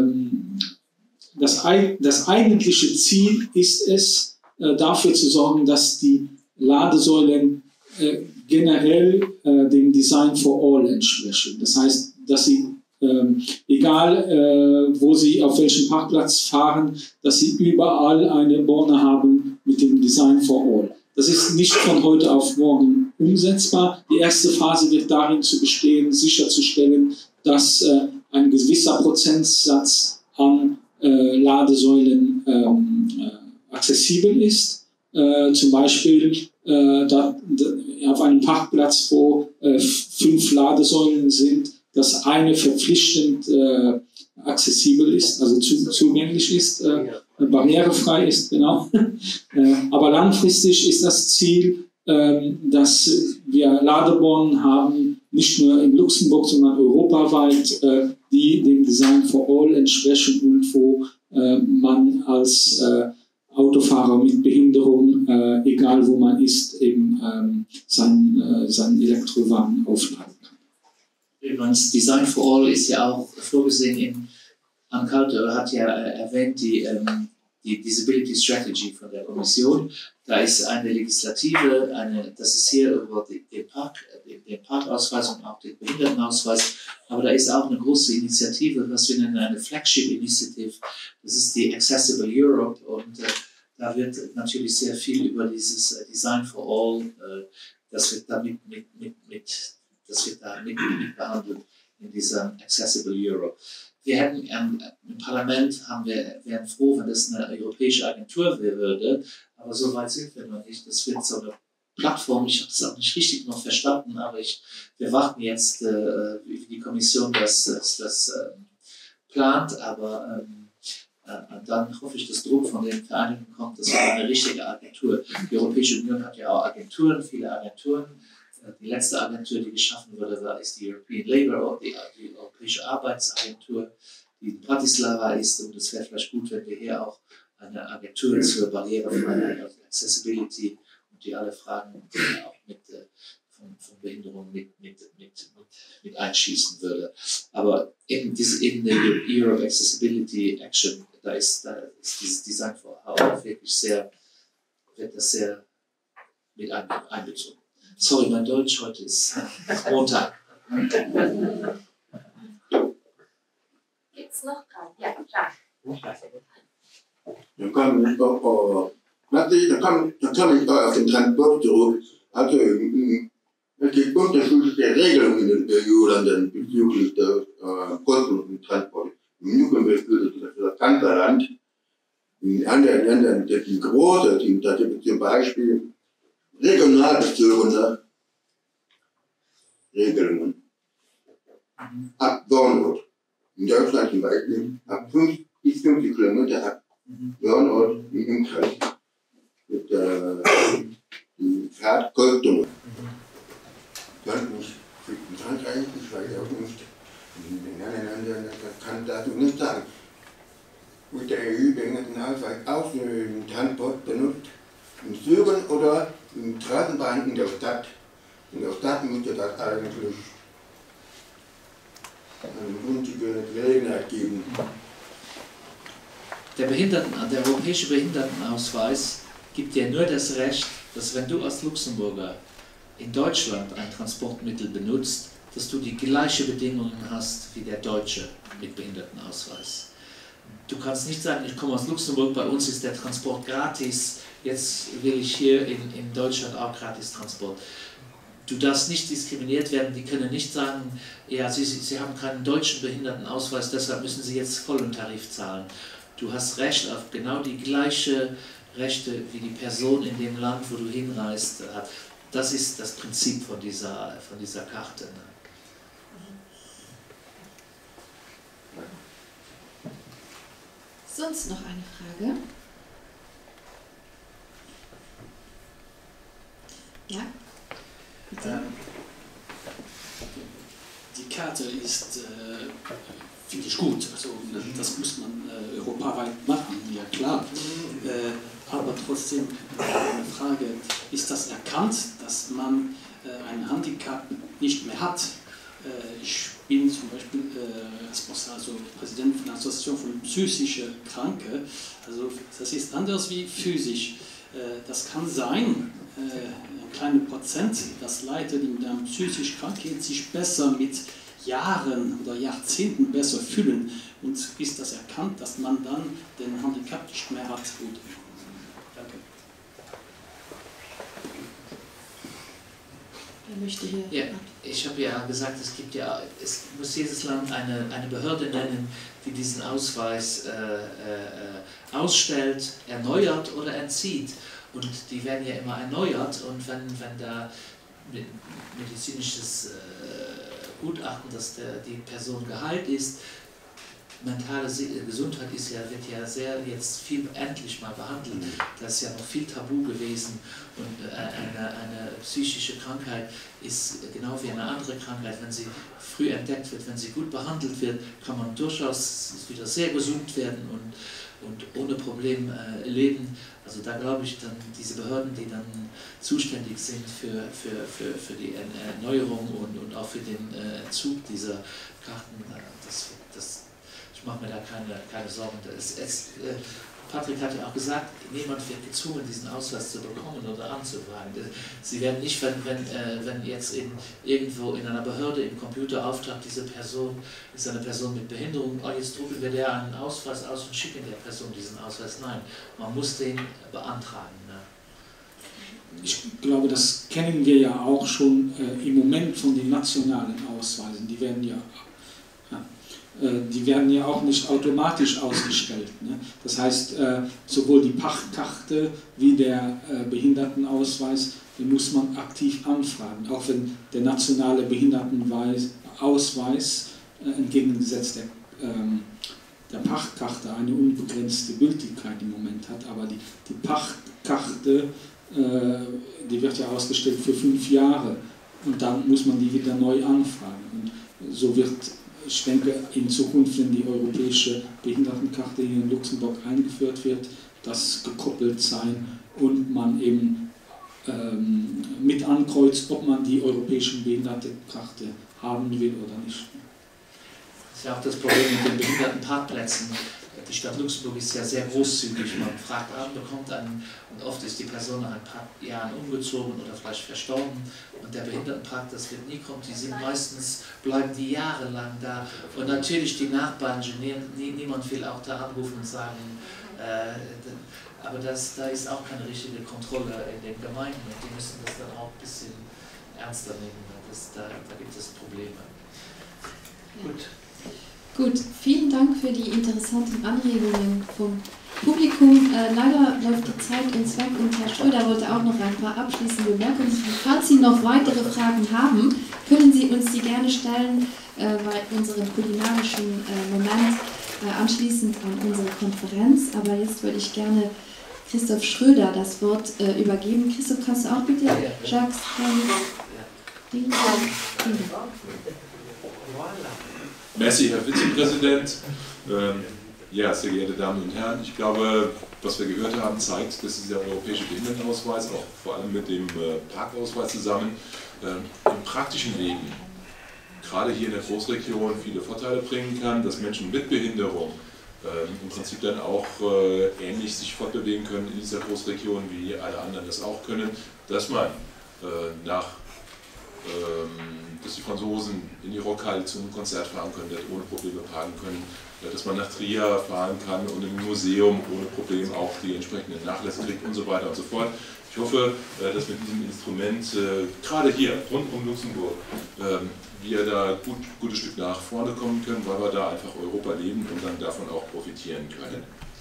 das, das eigentliche Ziel ist es, äh, dafür zu sorgen, dass die Ladesäulen äh, generell äh, dem Design for All entsprechen. Das heißt, dass sie, ähm, egal äh, wo sie auf welchem Parkplatz fahren, dass sie überall eine Borne haben mit dem Design for All. Das ist nicht von heute auf morgen umsetzbar. Die erste Phase wird darin zu bestehen, sicherzustellen, dass äh, ein gewisser Prozentsatz an äh, Ladesäulen ähm, äh, accessibel ist. Äh, zum Beispiel äh, da, da, auf einem Parkplatz, wo äh, fünf Ladesäulen sind, dass eine verpflichtend äh, accessibel ist, also zu, zugänglich ist, äh, barrierefrei ist, genau. äh, aber langfristig ist das Ziel, äh, dass wir Ladebornen haben, nicht nur in Luxemburg, sondern europaweit, äh, die dem Design for All entsprechen und wo äh, man als äh, Autofahrer mit Behinderung, äh, egal wo man ist, eben ähm, seinen, äh, seinen Elektrowagen aufladen kann. Übrigens, Design for All ist ja auch vorgesehen in, Anne-Calte hat ja äh, erwähnt, die, ähm, die Disability Strategy von der Kommission. Da ist eine Legislative, eine, das ist hier über den, Park, den Parkausweis und auch den Behindertenausweis, aber da ist auch eine große Initiative, was wir nennen eine Flagship Initiative, das ist die Accessible Europe und äh, da wird natürlich sehr viel über dieses äh, Design for All, äh, das wird da mit, mit, mit, mit, das wird da mit, mit behandelt in dieser Accessible Europe. Wir hätten ähm, im Parlament haben wir, wären froh, wenn das eine europäische Agentur würde, aber so weit sind wir noch nicht. Das wird so eine Plattform, ich habe das auch nicht richtig noch verstanden, aber ich, wir warten jetzt, äh, wie die Kommission das, das, das äh, plant, aber ähm, äh, dann hoffe ich, dass Druck von den Vereinigten kommt, dass wir eine richtige Agentur, die Europäische Union hat ja auch Agenturen, viele Agenturen. Die letzte Agentur, die geschaffen wurde, war, ist die European Labour, die, die Europäische Arbeitsagentur, die in Bratislava ist. Und es wäre vielleicht gut, wenn wir hier auch eine Agentur zur Barrierefreiheit, also Accessibility und die alle Fragen auch mit, äh, von, von Behinderung mit, mit, mit, mit, mit einschließen würde. Aber in, diese, in der Europe Accessibility Action, da ist, da ist dieses Design for All wirklich sehr, wird das sehr mit einbezogen. Sorry, mein Deutsch heute ist Montag. Gibt's noch dran? Ja, klar. Dann komme ich auch, oh, dann komme komm ich auf den Transport zurück. Also, es gibt unterschiedliche Regelungen in den E U-Ländern bezüglich der äh, kostenlosen Transport. Im Jugendbild ist das ganze Land. In anderen Ländern, die sind große, sind, da gibt es zum Beispiel regional bezogene Regelungen. Ab Wohnort. In Deutschland zum Beispiel ab fünf bis fünfzig Kilometer ab Wohnort im Umkreis. Mit äh, die Fahrt kostenlos. Sonst nicht. In Frankreich, ich weiß auch nicht. In den anderen Ländern, das kann dazu nicht sagen. Wird der E U-Behindertenausweis auch den Transport benutzt? Im Süden oder in Straßenbahn in der Stadt. In der Stadt müsste das eigentlich eine günstige Gelegenheit geben. Der, Behinderten, der Europäische Behindertenausweis gibt dir nur das Recht, dass wenn du als Luxemburger in Deutschland ein Transportmittel benutzt, dass du die gleichen Bedingungen hast wie der Deutsche mit Behindertenausweis. Du kannst nicht sagen, ich komme aus Luxemburg, bei uns ist der Transport gratis, jetzt will ich hier in, in Deutschland auch gratis Transport. Du darfst nicht diskriminiert werden, die können nicht sagen, ja, Sie, Sie haben keinen deutschen Behindertenausweis, deshalb müssen Sie jetzt vollen Tarif zahlen. Du hast Recht auf genau die gleichen Rechte wie die Person in dem Land, wo du hinreist hat. Das ist das Prinzip von dieser, von dieser Karte. Sonst noch eine Frage? Ja? Bitte. Die Karte ist, äh, finde ich gut. Also, das muss man äh, europaweit machen, ja klar. Äh, aber trotzdem eine Frage, ist das erkannt, dass man äh, ein Handicap nicht mehr hat? Äh, ich bin zum Beispiel äh, also Präsident von der Association von psychischen Kranken. Also das ist anders wie physisch. Äh, das kann sein, äh, ein kleiner Prozent, dass Leute, die mit einem psychisch krank sind, sich besser mit Jahren oder Jahrzehnten besser fühlen. Und ist das erkannt, dass man dann den Handicap nicht mehr hat? Gut. Danke. Wer möchte hier? Ja, ich habe ja gesagt, es gibt ja, es muss jedes Land eine, eine Behörde nennen, die diesen Ausweis äh, äh, ausstellt, erneuert oder entzieht. Und die werden ja immer erneuert, und wenn, wenn da medizinisches äh, Gutachten, dass der, die Person geheilt ist, mentale Gesundheit ist ja, wird ja sehr jetzt viel endlich mal behandelt. Das ist ja noch viel tabu gewesen, und eine, eine psychische Krankheit ist genau wie eine andere Krankheit. Wenn sie früh entdeckt wird, wenn sie gut behandelt wird, kann man durchaus wieder sehr gesund werden und, und ohne Problem äh, leben. Also da glaube ich dann, diese Behörden, die dann zuständig sind für, für, für, für die Erneuerung und, und auch für den äh, Entzug dieser Karten, das, das ich mache mir da keine, keine Sorgen. Es, es, äh, Patrick hat ja auch gesagt, niemand wird gezwungen, diesen Ausweis zu bekommen oder anzufragen. Sie werden nicht, wenn, wenn, äh, wenn jetzt in, irgendwo in einer Behörde im Computer auftaucht, diese Person ist eine Person mit Behinderung, oh, jetzt drucken wir der einen Ausweis aus und schicken der Person diesen Ausweis. Nein, man muss den beantragen. Ne? Ich glaube, das kennen wir ja auch schon äh, im Moment von den nationalen Ausweisen. Die werden ja Die werden ja auch nicht automatisch ausgestellt. Ne? Das heißt, sowohl die Pachtkarte wie der Behindertenausweis, den muss man aktiv anfragen. Auch wenn der nationale Behindertenausweis entgegengesetzt der, der Pachtkarte eine unbegrenzte Gültigkeit im Moment hat. Aber die, die Pachtkarte, die wird ja ausgestellt für fünf Jahre. Und dann muss man die wieder neu anfragen. Und so wird, ich denke, in Zukunft, wenn die europäische Behindertenkarte hier in Luxemburg eingeführt wird, das gekoppelt sein und man eben ähm, mit ankreuzt, ob man die europäische Behindertenkarte haben will oder nicht. Das ist ja auch das Problem mit den Behindertenparkplätzen. Die Stadt Luxemburg ist ja sehr großzügig. Man fragt an, bekommt einen, und oft ist die Person nach ein paar Jahren umgezogen oder vielleicht verstorben. Und der Behindertenpark, das wird nie kommen. Die sind meistens, bleiben die jahrelang da. Und natürlich die Nachbarn genieren, nie, niemand will auch da anrufen und sagen, äh, aber das, da ist auch keine richtige Kontrolle in den Gemeinden. Und die müssen das dann auch ein bisschen ernster nehmen. Das, da, da gibt es Probleme. Ja. Gut. Gut, vielen Dank für die interessanten Anregungen vom Publikum. Äh, leider läuft die Zeit uns weg und Herr Schröder wollte auch noch ein paar abschließende Bemerkungen. Falls Sie noch weitere Fragen haben, können Sie uns die gerne stellen äh, bei unserem kulinarischen äh, Moment äh, anschließend an unsere Konferenz. Aber jetzt würde ich gerne Christoph Schröder das Wort äh, übergeben. Christoph, kannst du auch bitte Jacques Vielen Dank. Merci, Herr Vizepräsident. Ähm, ja, sehr geehrte Damen und Herren, ich glaube, was wir gehört haben, zeigt, dass dieser europäische Behindertenausweis, auch vor allem mit dem äh, Parkausweis zusammen, äh, im praktischen Leben, gerade hier in der Großregion, viele Vorteile bringen kann, dass Menschen mit Behinderung äh, im Prinzip dann auch äh, ähnlich sich fortbewegen können in dieser Großregion, wie alle anderen das auch können, dass man äh, nach dass die Franzosen in die Rockhalle zum Konzert fahren können, dort ohne Probleme parken können, dass man nach Trier fahren kann und im Museum ohne Probleme auch die entsprechenden Nachlässe kriegt und so weiter und so fort. Ich hoffe, dass mit diesem Instrument, gerade hier rund um Luxemburg, wir da gut, ein gutes Stück nach vorne kommen können, weil wir da einfach Europa leben und dann davon auch profitieren können.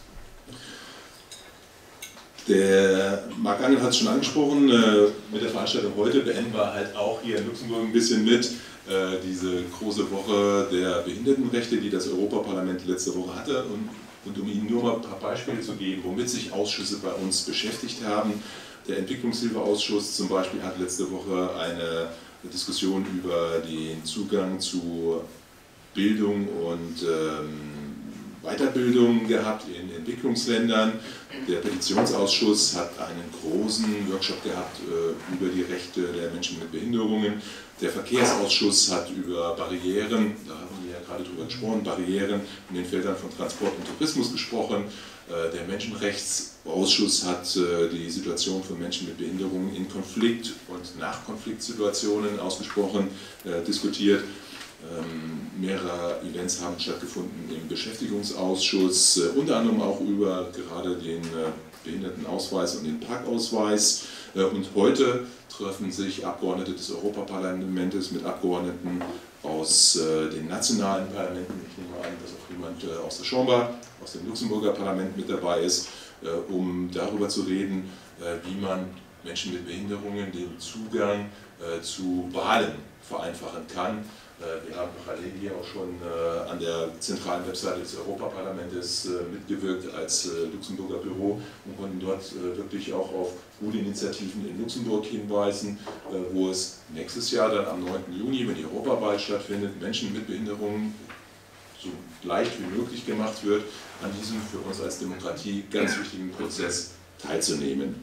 Der Marc Angel hat es schon angesprochen, äh, mit der Veranstaltung heute beenden wir halt auch hier in Luxemburg ein bisschen mit äh, diese große Woche der Behindertenrechte, die das Europaparlament letzte Woche hatte. Und, und um Ihnen nur mal ein paar Beispiele zu geben, womit sich Ausschüsse bei uns beschäftigt haben. Der Entwicklungshilfeausschuss zum Beispiel hat letzte Woche eine Diskussion über den Zugang zu Bildung und ähm, Weiterbildung gehabt in Entwicklungsländern. Der Petitionsausschuss hat einen großen Workshop gehabt äh, über die Rechte der Menschen mit Behinderungen. Der Verkehrsausschuss hat über Barrieren, da haben wir ja gerade drüber gesprochen, Barrieren in den Feldern von Transport und Tourismus gesprochen. Äh, der Menschenrechtsausschuss hat äh, die Situation von Menschen mit Behinderungen in Konflikt- und Nachkonfliktsituationen ausgesprochen äh, diskutiert. Ähm, mehrere Events haben stattgefunden im Beschäftigungsausschuss, äh, unter anderem auch über gerade den äh, Behindertenausweis und den Parkausweis. Äh, und heute treffen sich Abgeordnete des Europaparlaments mit Abgeordneten aus äh, den nationalen Parlamenten. Ich nehme an, dass auch jemand äh, aus der Chambre, aus dem Luxemburger Parlament mit dabei ist, äh, um darüber zu reden, äh, wie man Menschen mit Behinderungen den Zugang äh, zu Wahlen vereinfachen kann. Wir haben parallel hier auch schon äh, an der zentralen Webseite des Europaparlaments äh, mitgewirkt als äh, Luxemburger Büro und konnten dort äh, wirklich auch auf gute Initiativen in Luxemburg hinweisen, äh, wo es nächstes Jahr dann am neunten Juni, wenn die Europawahl stattfindet, Menschen mit Behinderungen so leicht wie möglich gemacht wird, an diesem für uns als Demokratie ganz wichtigen Prozess teilzunehmen.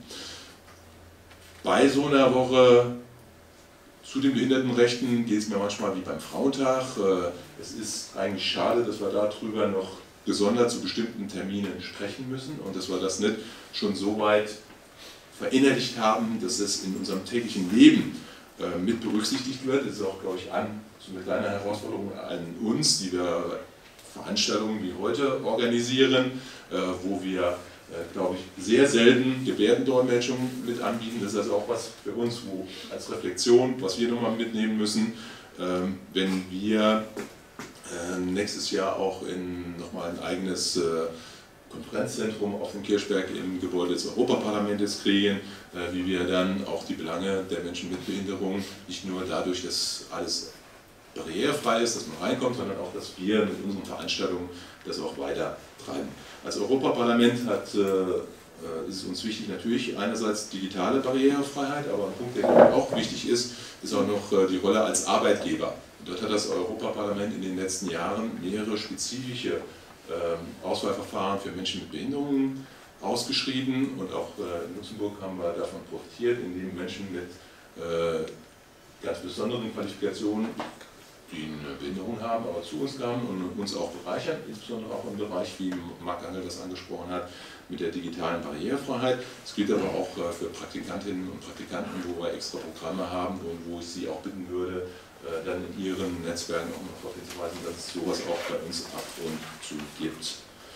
Bei so einer Woche zu den Behindertenrechten geht es mir manchmal wie beim Frauentag. Es ist eigentlich schade, dass wir darüber noch gesondert zu bestimmten Terminen sprechen müssen und dass wir das nicht schon so weit verinnerlicht haben, dass es in unserem täglichen Leben mit berücksichtigt wird. Das ist auch, glaube ich, an, so eine kleine Herausforderung an uns, die wir Veranstaltungen wie heute organisieren, wo wir, glaube ich, sehr selten Gebärdendolmetschung mit anbieten. Das ist also auch was für uns, wo als Reflexion, was wir nochmal mitnehmen müssen, ähm, wenn wir äh, nächstes Jahr auch in nochmal ein eigenes äh, Konferenzzentrum auf dem Kirchberg im Gebäude des Europaparlaments kriegen, äh, wie wir dann auch die Belange der Menschen mit Behinderung nicht nur dadurch, dass alles barrierefrei ist, dass man reinkommt, sondern auch, dass wir mit unseren Veranstaltungen das auch weiter treiben. Als Europaparlament hat, äh, ist es uns wichtig natürlich einerseits digitale Barrierefreiheit, aber ein Punkt, der auch wichtig ist, ist auch noch äh, die Rolle als Arbeitgeber. Und dort hat das Europaparlament in den letzten Jahren mehrere spezifische äh, Auswahlverfahren für Menschen mit Behinderungen ausgeschrieben und auch äh, in Luxemburg haben wir davon profitiert, indem Menschen mit äh, ganz besonderen Qualifikationen, die eine Behinderung haben, aber zu uns kamen und uns auch bereichern, insbesondere auch im Bereich, wie Marc Angel das angesprochen hat, mit der digitalen Barrierefreiheit. Es gilt aber auch für Praktikantinnen und Praktikanten, wo wir extra Programme haben und wo ich Sie auch bitten würde, dann in Ihren Netzwerken auch noch darauf hinzuweisen, dass es sowas auch bei uns ab und zu gibt.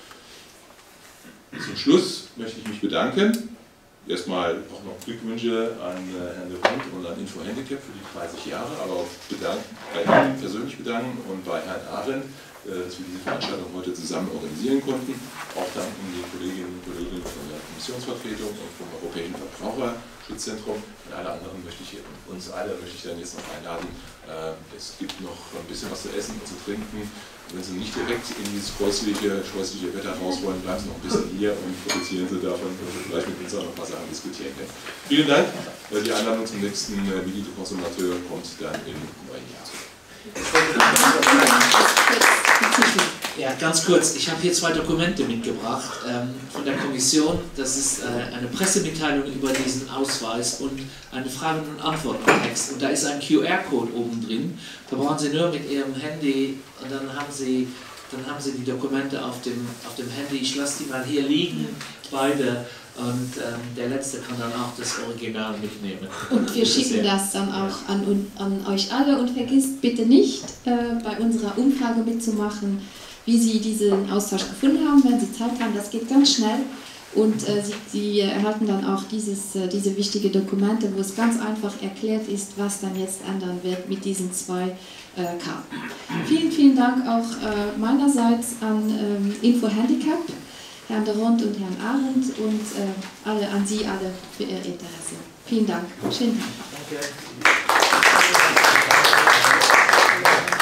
Zum Schluss möchte ich mich bedanken. Erstmal auch noch Glückwünsche an äh, Herrn de Rond und an Info Handicap für die dreißig Jahre, aber auch bedanken, bei Ihnen persönlich bedanken und bei Herrn Arendt, äh, dass wir diese Veranstaltung heute zusammen organisieren konnten. Auch danken die Kolleginnen und Kollegen von der Kommissionsvertretung und vom Europäischen Verbraucherschutzzentrum. Und alle anderen möchte ich, uns alle möchte ich dann jetzt noch einladen. Äh, es gibt noch ein bisschen was zu essen und zu trinken. Wenn Sie nicht direkt in dieses scheußliche, scheußliche Wetter raus wollen, bleiben Sie noch ein bisschen hier und profitieren Sie davon, dass wir vielleicht mit uns auch noch ein paar Sachen diskutieren können. Vielen Dank. Die Einladung zum nächsten Midi de Consommateur kommt dann im neuen Jahr. Ja, ganz kurz. Ich habe hier zwei Dokumente mitgebracht ähm, von der Kommission. Das ist äh, eine Pressemitteilung über diesen Ausweis und eine Fragen- und Antworten-Text. Und da ist ein Q R-Code oben drin. Da brauchen Sie nur mit Ihrem Handy und dann haben Sie, dann haben Sie die Dokumente auf dem, auf dem Handy. Ich lasse die mal hier liegen, beide. Und ähm, der Letzte kann dann auch das Original mitnehmen. Und wir schicken das dann auch an, an euch alle. Und vergisst bitte nicht, äh, bei unserer Umfrage mitzumachen, wie Sie diesen Austausch gefunden haben, wenn Sie Zeit haben. Das geht ganz schnell. Und äh, Sie, Sie erhalten dann auch dieses, äh, diese wichtigen Dokumente, wo es ganz einfach erklärt ist, was dann jetzt ändern wird mit diesen zwei äh, Karten. Vielen, vielen Dank auch äh, meinerseits an ähm, Info Handicap, Herrn de Rond und Herrn Arendt und äh, alle, an Sie alle für Ihr Interesse. Vielen Dank. Schönen Tag. Danke.